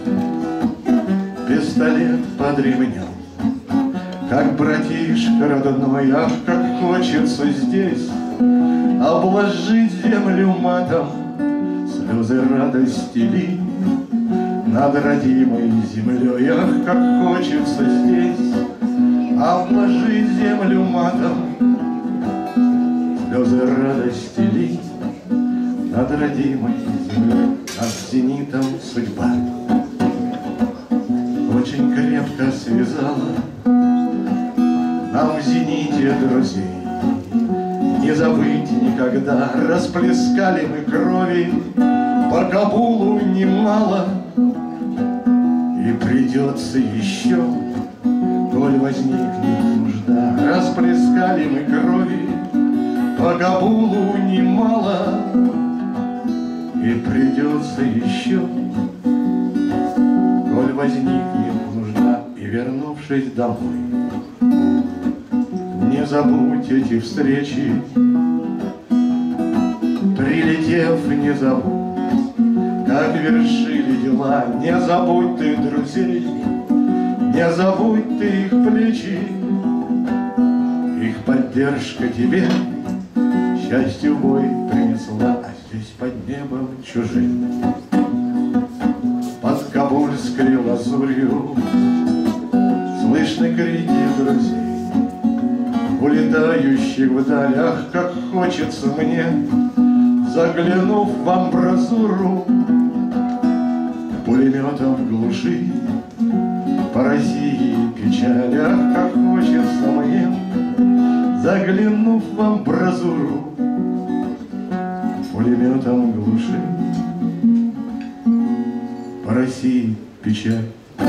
пистолет под ремнем, как братишка родной, ах, как хочется здесь обложить землю матом, слезы радости ли над родимой землей, ах, как хочется здесь обложить землю матом, слезы радости ли над родимой землей, над зенитом судьба очень крепко связала нам в зените друзей. Не забыть никогда, расплескали мы крови по Кабулу немало, и придется еще, коль возникнет нужда. Расплескали мы крови по Кабулу немало, и придется еще, коль возникнет нужда. И вернувшись домой, не забудь эти встречи, прилетев, не забудь, как вершили дела. Не забудь ты друзей, не забудь ты их плечи, их поддержка тебе счастью бой принесла. А здесь под небом чужим, под кабульской лазурью, слышны крики друзей, улетающих вдалях, как хочется мне, заглянув в амбразуру, пулеметом глуши, по России печалях, как хочется мне, заглянув в амбразуру, пулеметом глуши, по России печаль.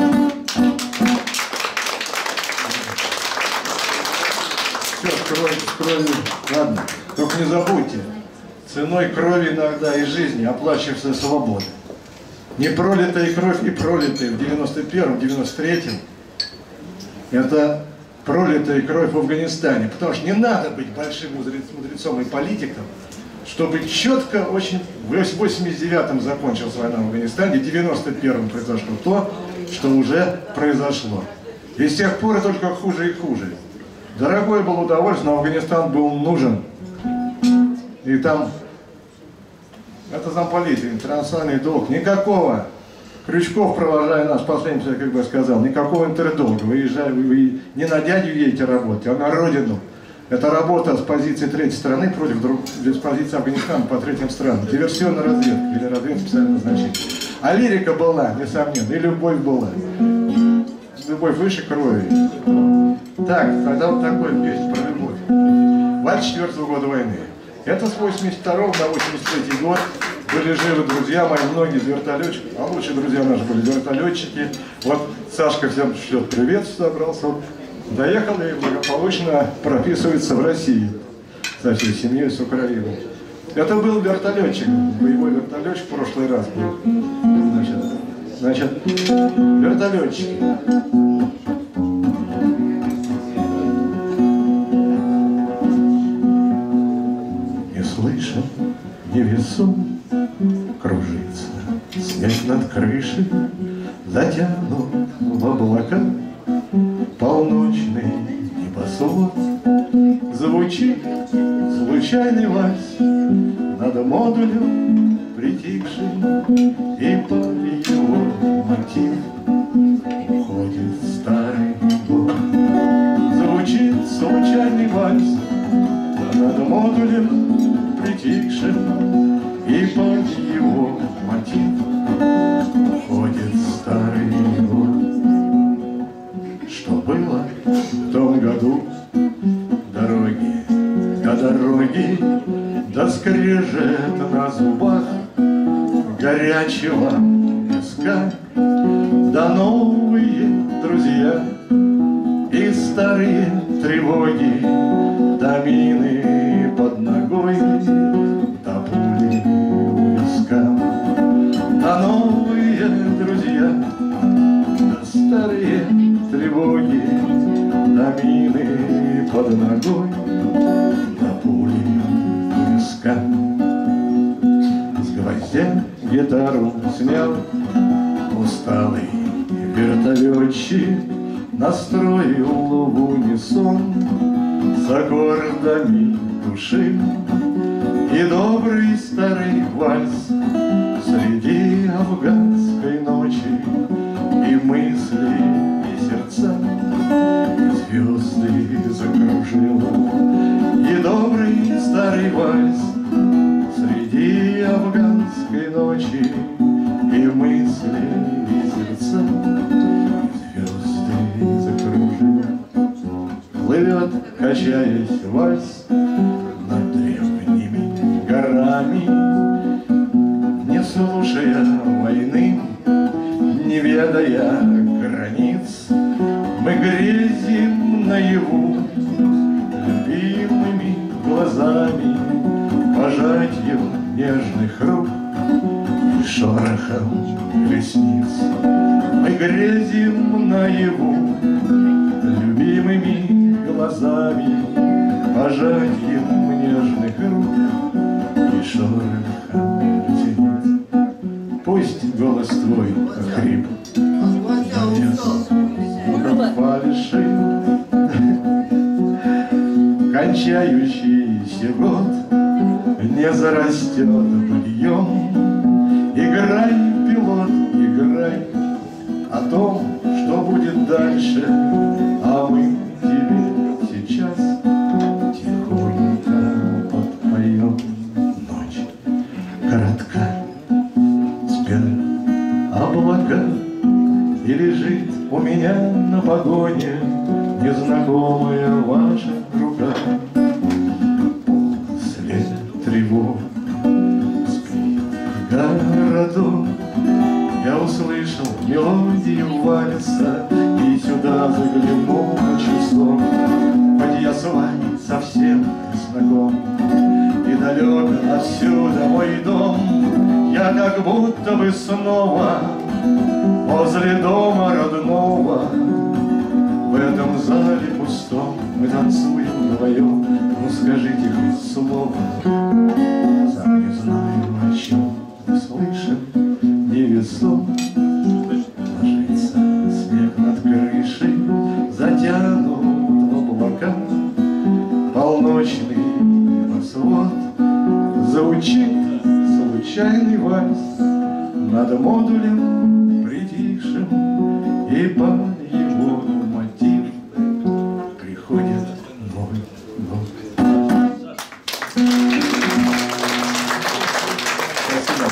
Кровь, кровью, ладно, только не забудьте, ценой крови иногда и жизни оплачивается свобода. Не пролитая кровь и пролитая в девяносто первом, девяносто третьем, это пролитая кровь в Афганистане, потому что не надо быть большим мудрецом и политиком, чтобы четко очень... В восемьдесят девятом закончилась война в Афганистане, в девяносто первом произошло то, что уже произошло. И с тех пор только хуже и хуже. Дорогое было удовольствие, но Афганистан был нужен. И там, это замполитик, интернациональный долг, никакого. Крючков, провожая нас, последний, как бы я сказал, никакого интердолга. Выезжая, вы не на дядю едете работать, а на родину. Это работа с позиции третьей страны против друг, с позиции Афганистана по третьим странам. Диверсионная разведка или разведка специального назначения. А лирика была, несомненно, и любовь была. Любовь выше крови. Так, тогда вот такой песня про любовь. двадцать четвёртого года войны. Это с восемьдесят второго на восемьдесят третий год были живы друзья мои, многие из вертолетчиков, а лучшие друзья наши были вертолетчики. Вот Сашка всем шлет привет, собрался. Вот. Доехал и благополучно прописывается в России со всей семьей с Украины. Это был вертолетчик, боевой вертолетчик в прошлый раз был. Значит, значит вертолетчики. Не слышен, невесом кружится снег над крышей, затянут в облака полночный небосвод. Звучит случайный вальс над модулем притихший, и по его мотив уходит старый год. Звучит случайный вальс над модулем притихшим, и по его мотив уходит старый год. Что было в том году? Дороги до дороги, до скрежета на зубах горячего песка, да новые друзья и старые тревоги, да мины под ногой, да пули у виска. Да новые друзья, да старые тревоги, да мины под ногой, да пули у виска. С гвоздя гитару снял усталый вертолетчик, настроил в унисон с аккордами души, и добрый старый вальс среди афганской ночи, и мысли, и сердца, и звезды закружила. И добрый старый вальс среди афганской ночи, и мысли, и сердца, и звезды закружила. Плывет, качаясь, вальс над древними горами, не слушая войны, не ведая границ. Мы грезим наяву любимыми глазами, пожатьем нежных рук и шорохом ресниц. Мы грезим наяву любимыми глазами, пожатьем нежных рук и шорохом ресниц. Пусть голос твой охрип, как фальши, кончающийся год не зарастет бульон. Играй, пилот, играй о том, что будет дальше, а мы тебе сейчас тихонько подпоем. Ночь коротка, спят облака, и лежит у меня на погоне незнакомая ваша рука. После тревог спит городок, я услышал мелодию вальса и сюда заглянул на часок. Хоть я с вами совсем не знаком, и далеко отсюда мой дом, я как будто бы снова возле дома родного. В этом зале пустом мы танцуем вдвоем. Ну скажите хоть слово, сам не знаю, о чем не слышен невесом. Ложится снег над крышей, затянут в облака полночный небосвод. Звучит случайный вальс над модулем притихшим, и по его мотив приходит Новый год. Спасибо.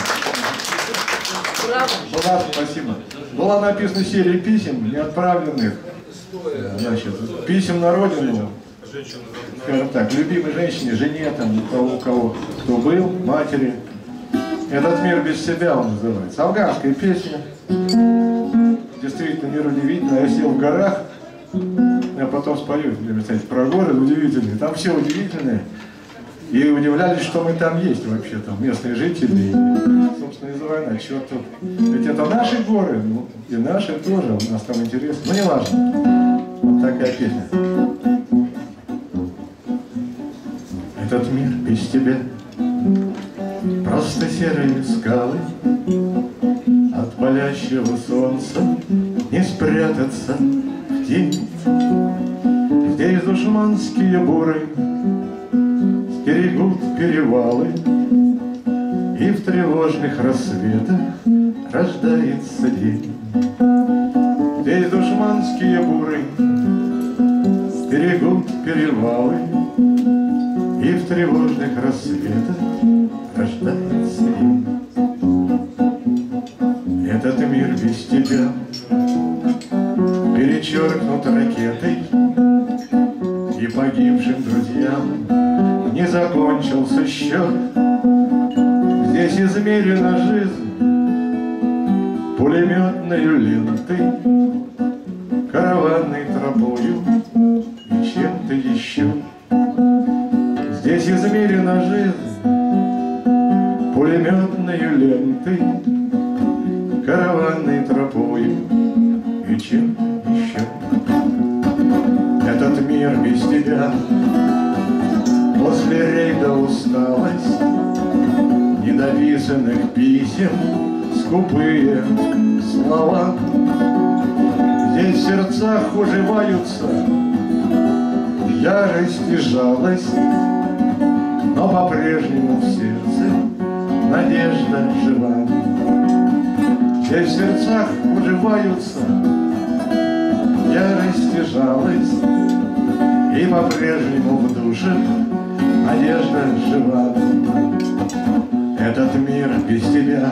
Была, спасибо. Была написана серия писем, неотправленных, значит, писем на родину скажем так, любимой женщине, жене, там, у кого, у кого кто был, матери. Этот мир без себя он называется. Афганская песня. Действительно, мир удивительный. Я сел в горах, я потом спою, кстати, про горы удивительные. Там все удивительные. И удивлялись, что мы там есть вообще, там местные жители. И, собственно, из-за войны, черт тут. Ведь это наши горы, ну, и наши тоже, у нас там интересно. Но не важно. Вот такая песня. Этот мир без тебя просто серые скалы. От палящего солнца не спрятаться в тень. Здесь душманские буры стерегут перевалы, и в тревожных рассветах рождается день. Здесь душманские буры стерегут перевалы, и в тревожных рассветах рождается день. Этот мир без тебя перечеркнут ракетой, и погибшим друзьям не закончился счет. Здесь измерена жизнь пулеметной лентой, караванной тропою и чем-то еще. Здесь измерена жизнь пулеметной лентой, караванной тропою и чем-то еще. Этот мир без тебя после рейда усталость, недописанных писем, скупые слова. Здесь в сердцах уживаются ярость и жалость, но по-прежнему в сердце надежда жива. Здесь в сердцах уживаются ярость и жалость, и по-прежнему в душе надежда жива. Этот мир без тебя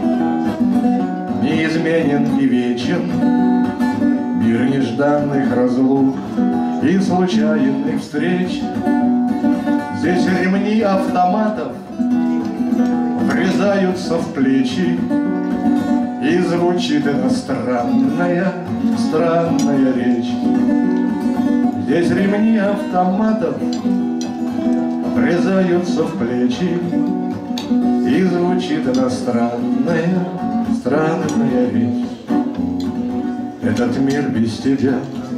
неизменен и вечен, мир нежданных разлук и случайных встреч. Здесь ремни автоматов врезаются в плечи, и звучит иностранная, странная речь. Здесь ремни автоматов врезаются в плечи, и звучит иностранная, странная речь. Этот мир без тебя,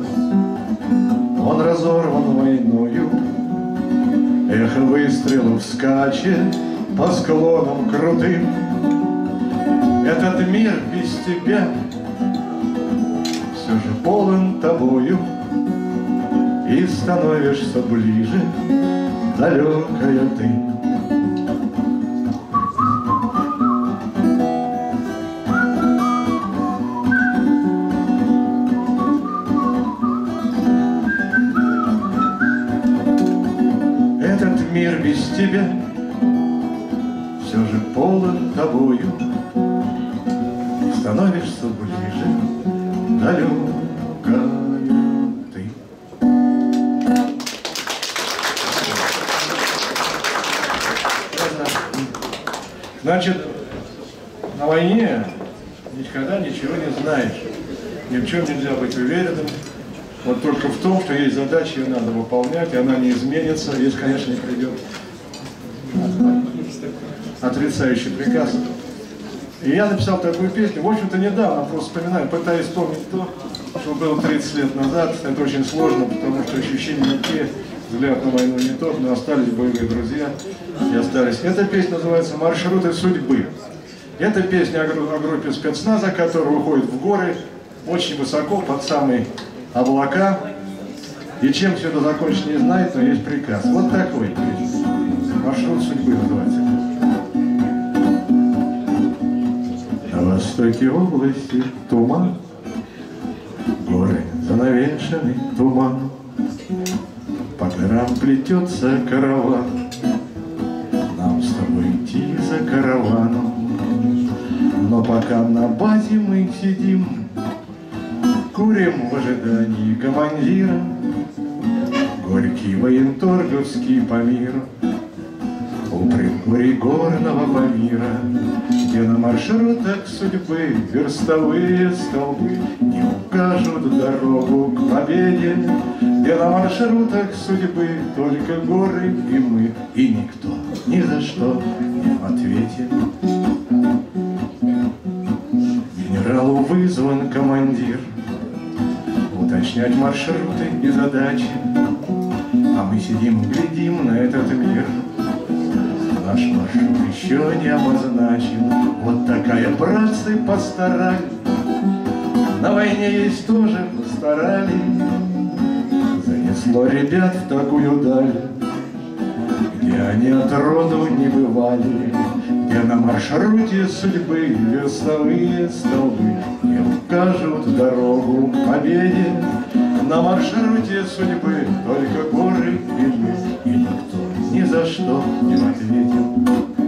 он разорван войною, эхо выстрелов скачет по склонам крутым. Этот мир без тебя все же полон тобою, и становишься ближе, далекая ты. Этот мир без тебя все же полон тобою, и становишься ближе, далекая ты. Значит, на войне никогда ничего не знаешь, ни в чем нельзя быть уверенным. Вот только в том, что есть задача, ее надо выполнять, и она не изменится, если, конечно, не придет отрицающий приказ. И я написал такую песню, в общем-то, недавно, просто вспоминаю, пытаюсь вспомнить то, что было тридцать лет назад. Это очень сложно, потому что ощущения не те, взгляд на войну не тот, но остались боевые друзья и остались. Эта песня называется «Маршруты судьбы». Это песня о группе спецназа, которая уходит в горы очень высоко, под самые облака. И чем все это закончится, не знает, но есть приказ. Вот такой «Маршрут судьбы» называется. На востоке области туман, горы занавешены туманом, по горам плетется караван, нам с тобой идти за караваном. Но пока на базе мы сидим, курим в ожидании командира, Горький военторговский Памир, у предгорий горного Памира, где на маршрутах судьбы верстовые столбы не укажут дорогу к победе, где на маршрутах судьбы только горы и мы, и никто ни за что не ответит. Генералу вызван командир уточнять маршруты и задачи, а мы сидим, глядим на этот мир. Наш маршрут еще не обозначен. Вот такая, братцы, постарались. На войне есть тоже постарались. Занесло ребят в такую даль, где они от роду не бывали, где на маршруте судьбы верстовые столбы не укажут дорогу к победе. На маршруте судьбы только горы и мы, и никто ни за что не ответил.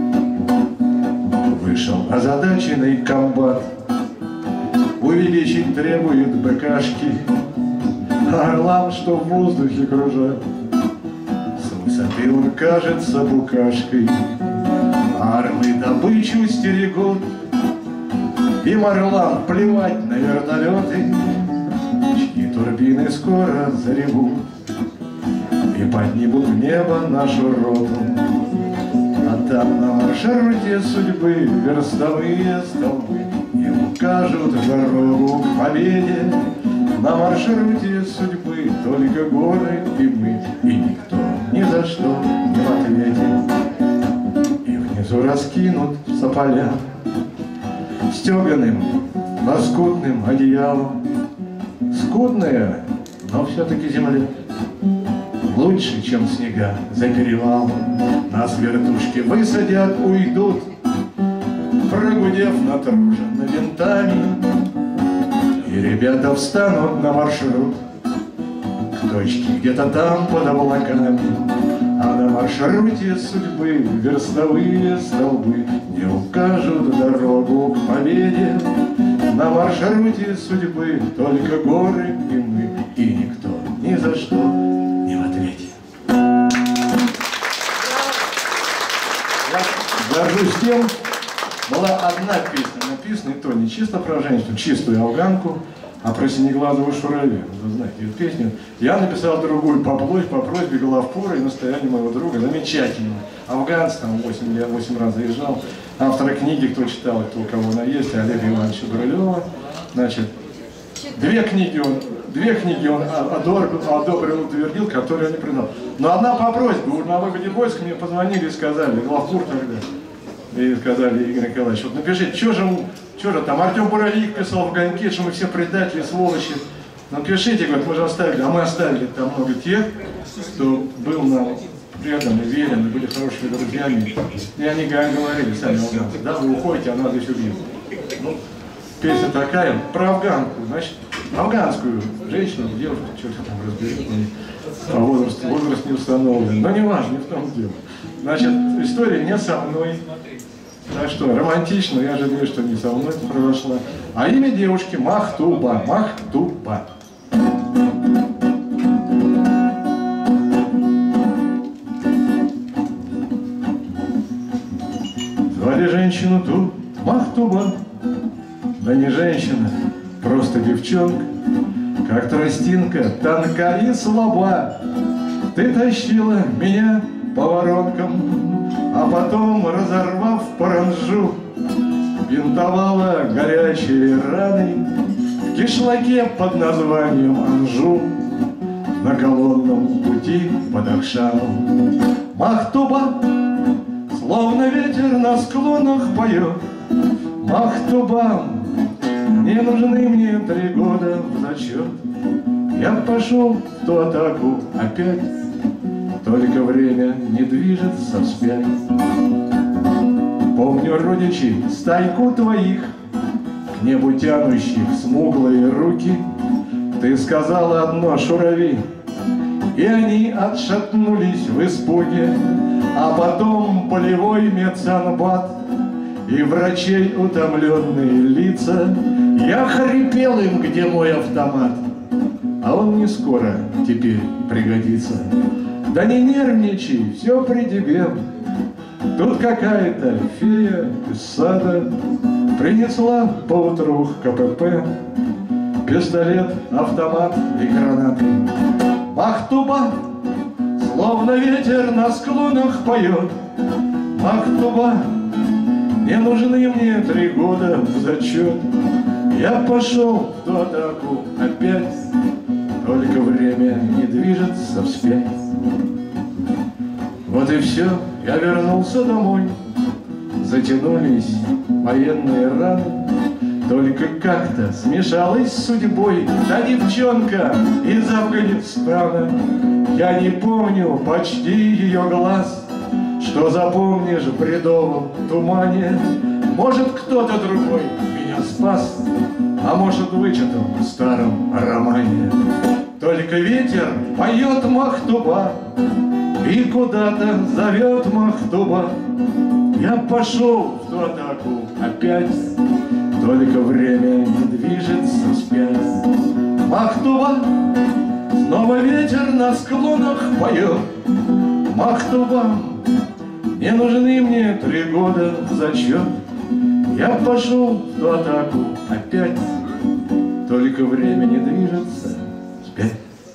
Вышел озадаченный комбат, увеличить требует БКшки, орлам, что в воздухе кружат, с высоты он кажется букашкой. Орлы добычу стерегут, им орлам плевать на вертолеты, чьи турбины скоро заревут и поднимут в небо нашу роту. А там на маршруте судьбы верстовые столбы им укажут дорогу к победе. На маршруте судьбы только горы и мы, и никто ни за что не ответит. И внизу раскинут сополя стеганым, лоскутным одеялом. Скудная, но все-таки земля лучше, чем снега за перевалом. Нас вертушки высадят, уйдут, прогудев натруженно винтами, и ребята встанут на маршрут к точке где-то там под облаками. А на маршруте судьбы верстовые столбы не укажут дорогу к победе. На маршруте судьбы только горы и мы, и никто ни за что не в ответе. Я горжусь тем, была одна песня написана, и то не чисто про женщину, чистую афганку, а про синеглазого шураве. Вы знаете эту песню. Я написал другую по, по просьбе главпора и настоянию моего друга, замечательную. Афганец там восемь лет, восемь раз заезжал. Автора книги, кто читал, кто у кого она есть, Олега Ивановича Брылева. Значит, две книги он, две книги он одобрил, одобрил, утвердил, которые он не признал. Но одна по просьбе. На выходе войск мне позвонили и сказали, главпор тогда, и сказали, Игорь Николаевич, вот напишите, что же, что же там, Артем Буравик писал в «Огоньке», что мы все предатели, сволочи. Напишите, говорит, мы же оставили, а мы оставили там много тех, кто был нам предан и верен, и были хорошими друзьями. И они говорили, сами афганцы, да, вы уходите, а нас здесь убьют. Ну, песня такая, про афганку, значит, афганскую женщину, девушку, что-то там разберет, по возрасту, возраст не установлен, но не важно, не в том дело. Значит, история не со мной. Так что романтично, я жалею, что не со мной это произошло. А имя девушки Махтуба. Махтуба. Звали женщину ту Махтуба. Да не женщина, просто девчонка, как тростинка, тонка и слаба. Ты тащила меня по воронкам, а потом, разорвав паранжу, бинтовала горячие раны в кишлаке под названием Анжу на колонном пути под Ахшаном. Махтуба, словно ветер на склонах поет. Махтуба, не нужны мне три года в зачет. Я пошел в ту атаку опять, только время не движется вспять. Помню, родичи, стайку твоих, к небу тянущих смуглые руки. Ты сказала одно, шурави, и они отшатнулись в испуге. А потом полевой медсанбат и врачей утомленные лица. Я хрипел им, где мой автомат. а он не скоро теперь пригодится. Да не нервничай, все при тебе. Тут какая-то фея из сада принесла поутру ка пэ пэ, пистолет, автомат и гранаты. Махтуба, словно ветер на склонах поет. Махтуба, не нужны мне три года в зачет. Я пошел в ту атаку опять, только время не движется вспять. Вот и все, я вернулся домой. Затянулись военные раны, только как-то смешалась с судьбой та девчонка из Афганистана. Я не помню почти ее глаз, что запомнишь в бредовом тумане. Может, кто-то другой меня спас, а может, вычитал в старом романе. Только ветер поет Махтуба и куда-то зовет Махтуба. Я пошел в ту атаку опять, только время не движется вспять. Махтуба, снова ветер на склонах поет. Махтуба, не нужны мне три года в зачет. Я пошел в ту атаку опять, только время не движется вспять.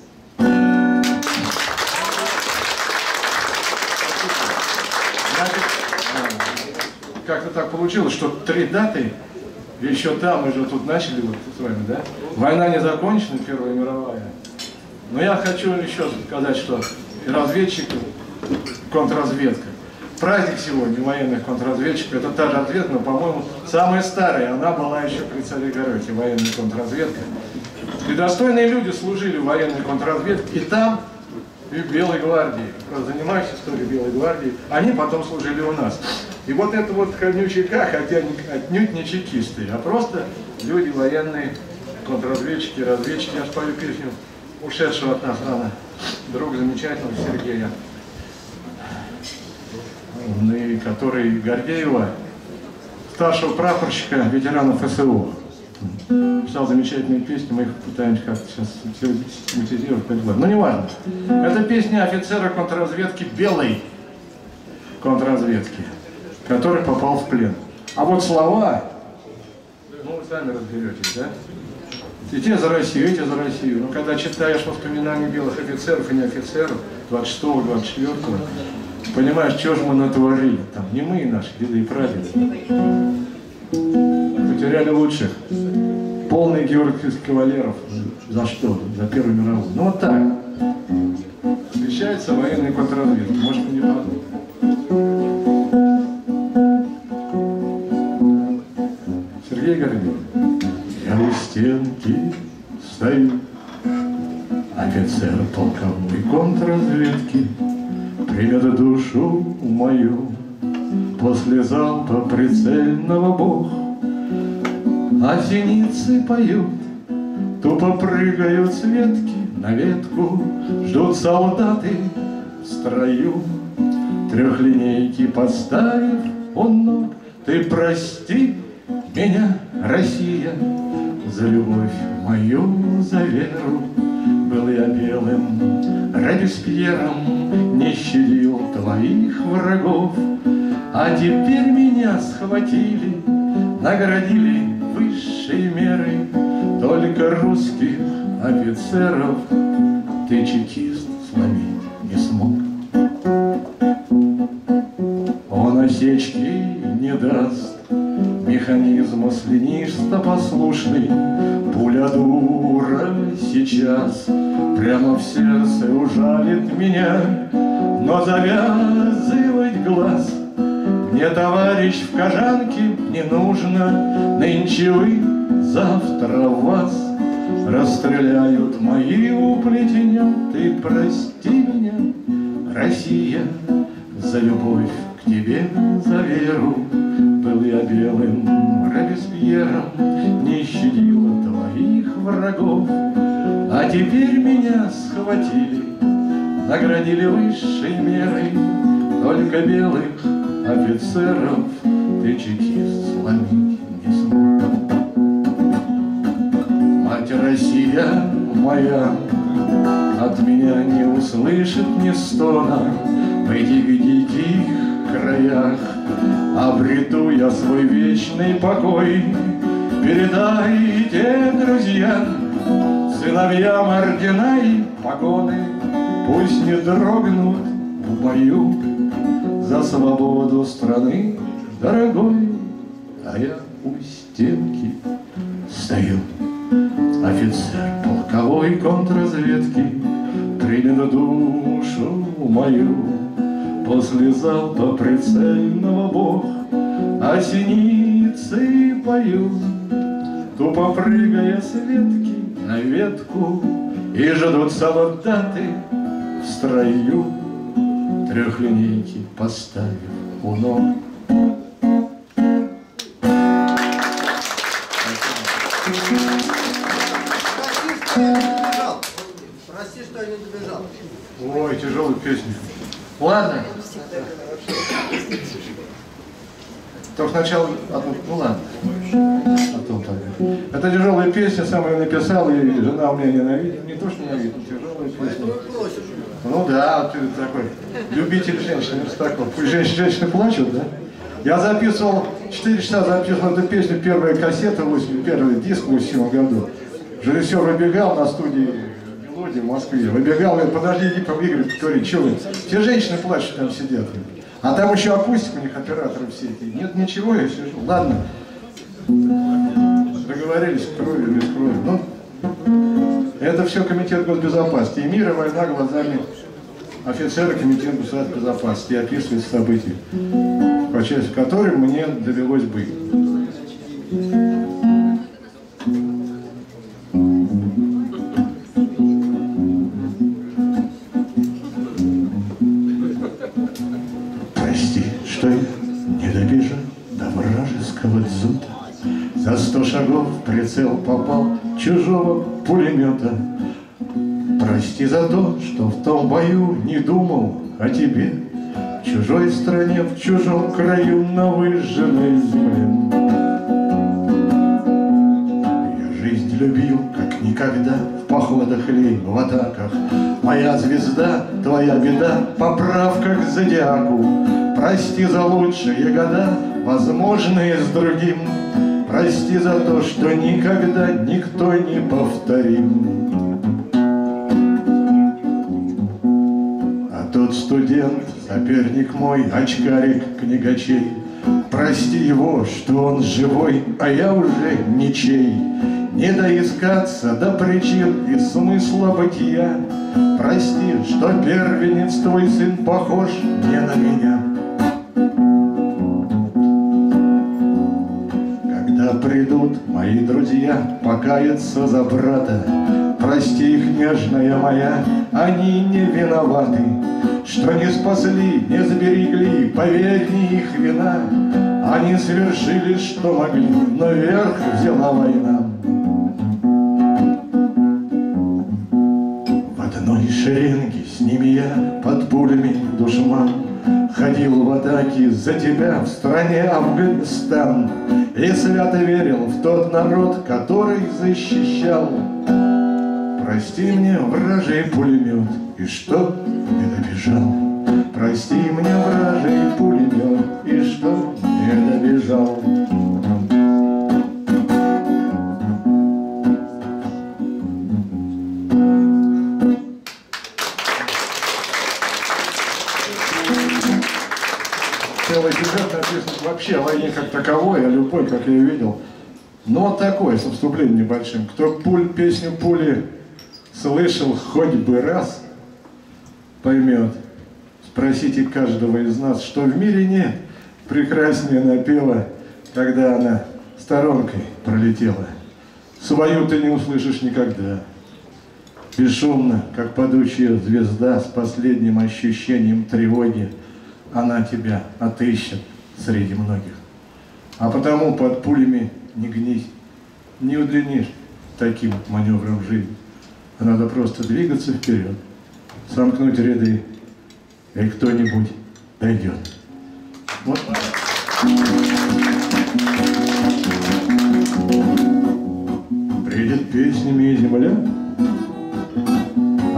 Как-то так получилось, что три даты, еще там, мы же тут начали вот с вами, да? Война не закончена, Первая мировая. Но я хочу еще сказать, что и разведчики, контрразведка. Праздник сегодня военных контрразведчиков, это та же разведка, но, по-моему, самая старая. Она была еще при Царегороде, военная контрразведка. И достойные люди служили в военной контрразведке и там, и в Белой гвардии. Просто занимаюсь историей Белой гвардии. Они потом служили у нас. И вот это вот конючика, хотя отнюдь не чекисты, а просто люди военные, контрразведчики, разведчики. Я спою песню ушедшего от нас рано друга замечательного Сергея, и который Гордеева, старшего прапорщика ветеранов эс э о. Писал замечательные песни, мы их пытаемся как-то сейчас систематизировать. Но не важно. Это песня офицера контрразведки белой контрразведки, который попал в плен. А вот слова, ну вы сами разберетесь, да? И те за Россию, эти за Россию. Но когда читаешь воспоминания белых офицеров и не офицеров двадцать шестого — двадцать четвёртого, понимаешь, что же мы натворили там, не мы и наши деды и прадеды. Потеряли лучших. Полный георгиевских кавалеров. За что? За Первую мировую. Ну вот так. Встречается военная контрразведка. Может, вы не подумали. Сергей Гордеев. Я у стенки стою, офицер полковой контрразведки, примет душу мою после залпа прицельного бог. А синицы поют, тупо прыгают с ветки на ветку, ждут солдаты в строю. Трехлинейки поставив у ног, ты прости меня, Россия, за любовь мою, за веру. Был я белым Робеспьером, не щадил твоих врагов. А теперь меня схватили, наградили высшей мерой. Только русских офицеров ты, чекист, сломить не смог. Он осечки не даст механизм маслянисто послушный. Пуля дура сейчас прямо в сердце ужалит меня. Но завязывать глаз мне, товарищ, в Кожанке не нужно. Нынче вы, завтра вас расстреляют мои уплетения. Ты прости меня, Россия, за любовь к тебе, за веру. Был я белым Робеспьером, не щадила твоих врагов. А теперь меня схватили, наградили высшей мерой. Только белых офицеров ты, чекист, сломить не смог. Мать Россия, моя от меня не услышит ни стона. В этих диких краях обрету я свой вечный покой. Передайте, друзья, сыновьям ордена и погоны, пусть не дрогнут в бою за свободу страны дорогой. А я у стенки стою, офицер полковой контрразведки, примет душу мою после залпа прицельного бог, а синицы поют, тупо прыгая с ветки на ветку, и ждут солдаты в строю, трехлинейки поставив у ног. Прости, что я не добежал. Ой, тяжелая песня. Ладно. Только сначала одну, ну ладно. Потом тогда. Это тяжелая песня, сам ее написал, и жена у меня ненавидит. Не то, что ненавидит, тяжелая песня. Ну да, ты такой любитель женщин, такой. Пусть женщины, женщины плачут, да? Я записывал, четыре часа записывал эту песню, первая кассета, первый диск в восемьдесят седьмом году. Режиссер выбегал на студии «Мелодии» в Москве. Выбегал, говорит, подожди, иди поиграй, говорит, что вы? Все женщины плачут, там сидят. А там еще акустика у них, операторы все эти. Нет ничего, я сижу. Ладно. Договорились, кровью, без крови. Ну, это все комитет госбезопасности. И мир, и война глазами офицера комитета государственной безопасности. И описывает события, по части которых мне довелось быть. Прости, что я не добежал до вражеского дзута. За сто шагов в прицел попал чужого пулемета. Прости за то, что в том бою не думал о тебе, в чужой стране, в чужом краю, на выжженной земле. Я жизнь любил, как никогда, в походах или в атаках. Моя звезда, твоя беда, поправка к зодиаку. Прости за лучшие года, возможные с другим. Прости за то, что никогда никто не повторим. А тот студент, соперник мой, очкарик книгачей, прости его, что он живой, а я уже ничей. Не доискаться до причин и смысла бытия. Прости, что первенец твой сын похож не на меня. Когда придут мои друзья покаяться за брата, прости их, нежная моя, они не виноваты, что не спасли, не сберегли, поверь, не их вина. Они совершили, что могли, но верх взяла война. В одной шеренге с ними я под пулями душман ходил в атаке за тебя в стране Афганистан и свято верил в тот народ, который защищал. Прости мне, вражий пулемет, и что не добежал. Прости мне, вражий пулемет, и что не добежал. Целый сюжет написан вообще о войне как таковой, о любой, как я ее видел. Но вот такое, со вступлением небольшим. Кто пуль, песню «Пули» слышал хоть бы раз, поймет. Спросите каждого из нас, что в мире нет прекраснее напева, когда она сторонкой пролетела. Свою ты не услышишь никогда. Бесшумно, как падающая звезда, с последним ощущением тревоги, она тебя отыщет среди многих. А потому под пулями не гнись, не удлинишь таким маневром жизни. Надо просто двигаться вперед, сомкнуть ряды, и кто-нибудь дойдет. Вот. Придет песнями земля,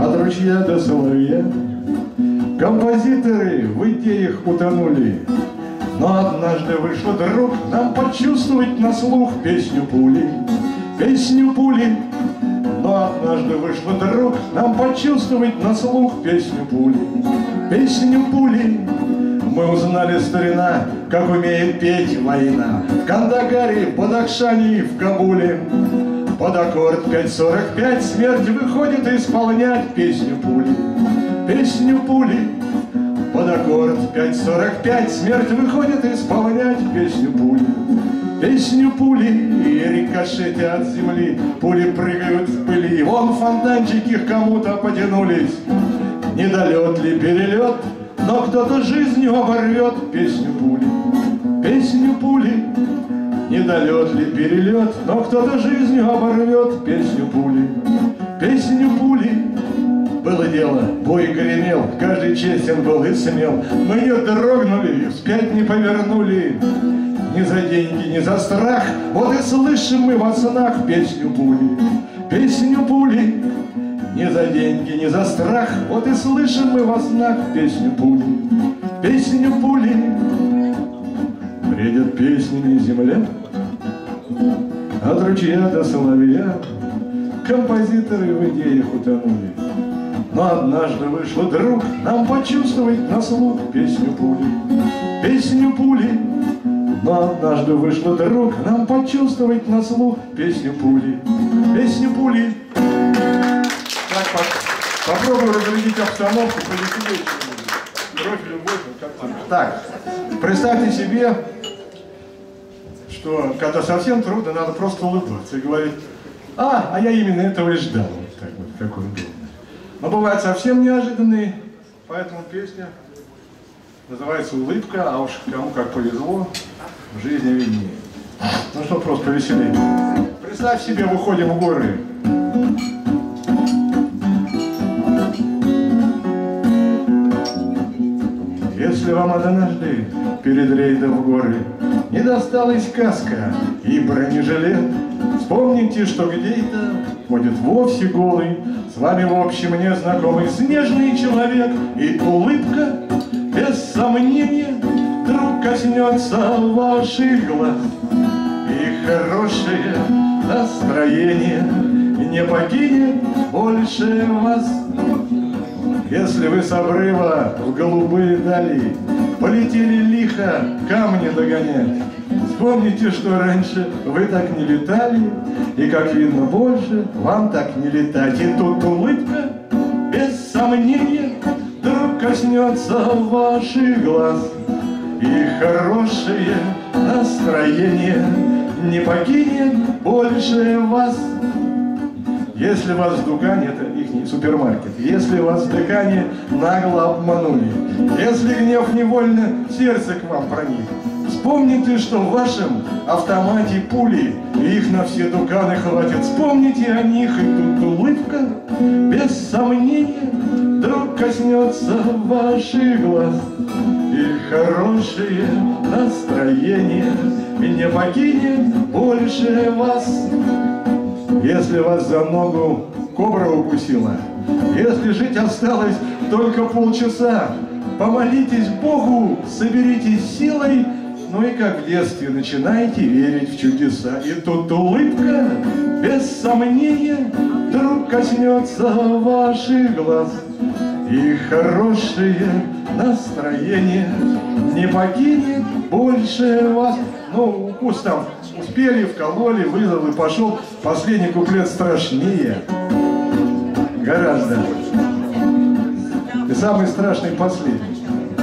от ручья до соловья. Композиторы в идеях утонули, но однажды вышло, друг, нам почувствовать на слух песню пули, песню пули. Но однажды вышло, друг, нам почувствовать на слух песню пули, песню пули. Мы узнали, старина, как умеет петь война. В Кандагаре, в Бадахшане, в Кабуле. Под аккорд пять сорок пять смерть выходит исполнять песню пули, песню пули. Под аккорд пять сорок пять смерть выходит исполнять песню пули, песню пули. И рикошете от земли пули прыгают в пыли. Вон фонтанчики к кому-то потянулись. Недолет ли перелет, но кто-то жизнью оборвет песню пули, песню пули. Недолет ли перелет, но кто-то жизнью оборвет песню пули, песню пули. Было дело, бой гремел, каждый честен был и смел. Мы не дрогнули, вспять не повернули, ни за деньги, ни за страх. Вот и слышим мы во снах песню пули, песню пули. Ни за деньги, ни за страх. Вот и слышим мы во снах песню пули, песню пули. Бредят песнями земля, от ручья до соловья. Композиторы в идеях утонули, но однажды вышло, друг, нам почувствовать на слух песню пули, песню пули. Но однажды вышло, друг, нам почувствовать на слух песню пули, песню пули. Так, по попробую разрядить обстановку, повеселее. Кровь, любовь, как-то. Так, представьте себе, что когда совсем трудно, надо просто улыбаться и говорить: а, а я именно этого и ждал. Вот так вот, какой он был. Но бывают совсем неожиданные, поэтому песня называется «Улыбка», а уж кому как повезло, в жизни виднее. Ну что, просто повеселее. Представь себе, выходим в горы. Если вам однажды перед рейдом в горы не досталась каска и бронежилет, вспомните, что где-то ходит вовсе голый, с вами в общем незнакомый снежный человек, и улыбка, без сомнения, вдруг коснется ваших глаз, и хорошее настроение не покинет больше вас. Если вы с обрыва в голубые дали полетели лихо камни догонять, вспомните, что раньше вы так не летали, и, как видно, больше вам так не летать. И тут улыбка, без сомнения, вдруг коснется ваших глаз, и хорошее настроение не покинет больше вас. Если вас в Дукане, это их супермаркет, если вас в Дукане нагло обманули, если гнев невольно в сердце к вам проник, вспомните, что в вашем автомате пули, и их на все Дуканы хватит. Вспомните о них, и тут улыбка, без сомнения, вдруг коснется ваших глаз, и хорошее настроение не покинет больше вас. Если вас за ногу кобра укусила, если жить осталось только полчаса, помолитесь Богу, соберитесь силой, ну и как в детстве начинайте верить в чудеса. И тут улыбка, без сомнения, вдруг коснется ваших глаз, и хорошее настроение не покинет больше вас. Ну, укус там успели, вкололи, вызов и пошел. Последний куплет страшнее. Гораздо. И самый страшный последний.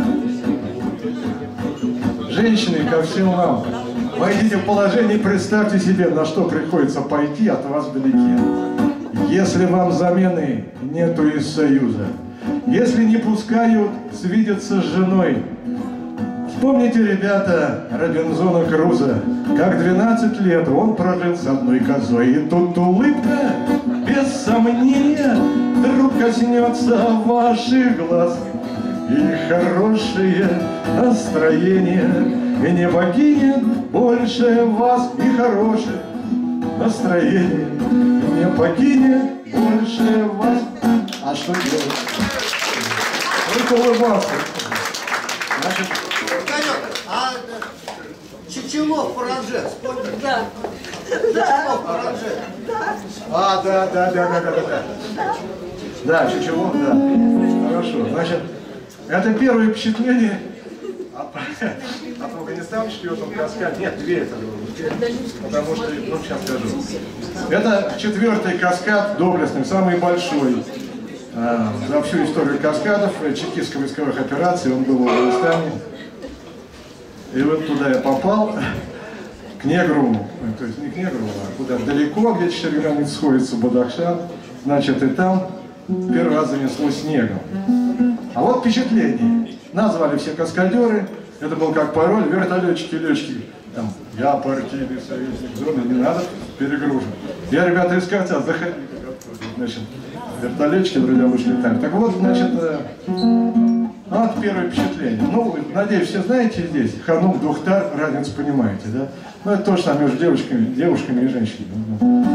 Женщины, ко всем вам, войдите в положение, представьте себе, на что приходится пойти от вас вдалеке. Если вам замены нету из союза, если не пускают свидеться с женой, вспомните, ребята, Робинзона Круза, как двенадцать лет он прожил с одной козой. И тут улыбка, без сомнения, вдруг коснется ваших глаз, и хорошее настроение не покинет больше вас, и хорошее настроение не покинет больше вас. А что делать? Только улыбался. Значит, Конек, а Чечелов Паранже, вспомни? Да. Чечелов Паранже. а, да, да, да, да, да, да. Да, Чечелов, да. Хорошо. Значит, это первое впечатление от, от Афганистана в четвертом каскаде. Нет, две это было. Потому что, ну, сейчас скажу. Это четвертый каскад доблестный, самый большой э, за всю историю каскадов, чекистско-войсковых операций. Он был в Афганистане. И вот туда я попал, к негру, то есть не к негру, а куда далеко, где четыре границы сходятся, Бадахшан. Значит, и там первый раз занесло снегом. А вот впечатление. Назвали все каскадеры. Это был как пароль, вертолетчики, летчики. Там, я партийный союзник зоны, не надо, перегружен. Я, ребята, из конца заходили. Значит, вертолетчики, друзья, вышли летали. Так вот, значит, э, вот первое впечатление. Ну, надеюсь, все знаете здесь, Ханум, Духтар, разницу понимаете, да? Ну, это то же самое между девушками, девушками и женщинами.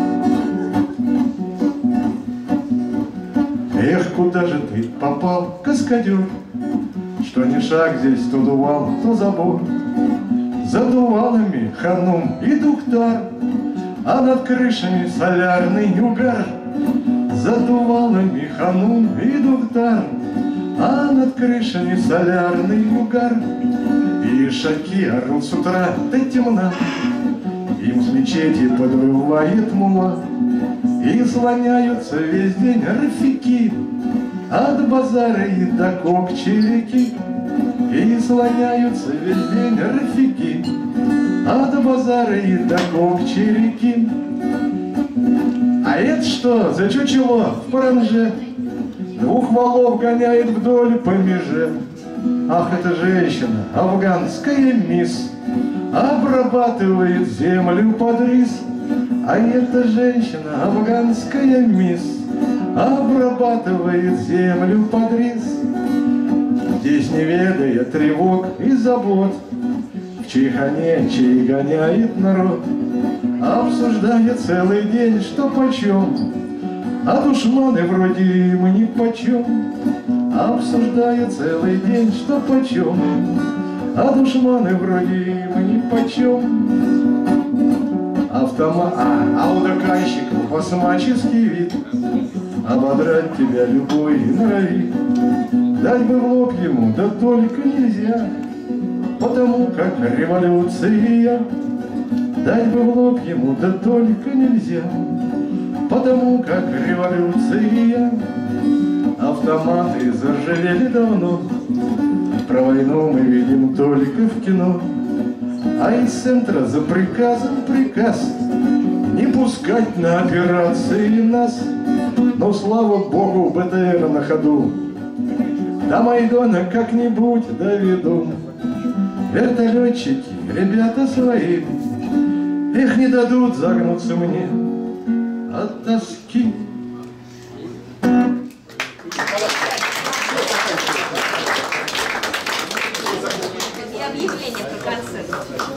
Эх, куда же ты попал, каскадер? Что ни шаг здесь, то дувал, то забор. За дувалами Ханум и Духтар, а над крышами солярный угар. За дувалами Ханум и Духтар, а над крышами солярный угар. И шаки орут с утра до темна, им с мечети подвывает мула. И слоняются весь день рафики от базара и до кокчевики. И слоняются весь день рафики от базара и до кокчевики. А это что за чучело в паранже? Двух валов гоняет вдоль по меже. Ах, эта женщина, афганская мисс, обрабатывает землю под рис. А эта женщина, афганская мисс, обрабатывает землю под рис. Здесь не ведая тревог и забот, в чайхане чай гоняет народ, обсуждая целый день, что почем, а душманы вроде им нипочем. Обсуждая целый день, что почем, а душманы вроде им нипочем. Автомат, а, а у доканщиков басмаческий вид, ободрать тебя любой норовит. Дать бы в лоб ему, да только нельзя, потому как революция. Дать бы в лоб ему, да только нельзя, потому как революция. Автоматы заржавели давно, про войну мы видим только в кино. А из центра за приказом приказ не пускать на операции нас. Но, слава богу, БТР на ходу до Майдана как-нибудь доведу. Вертолетчики, ребята свои, их не дадут загнуться мне от тоски. И объявление про концерт.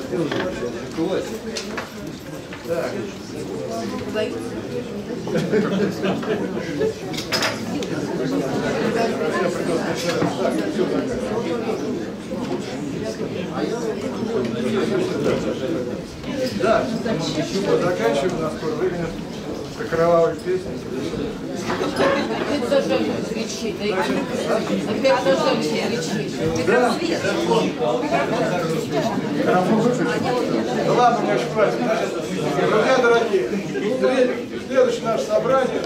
Да, заканчиваем, у нас скоро выгонят по кровавой песне. Опять зажали свечи, да и опять зажали свечи. Микросвет. Микрофон выключен. Да ладно, мне ошибаюсь. Друзья дорогие, следующее наше собрание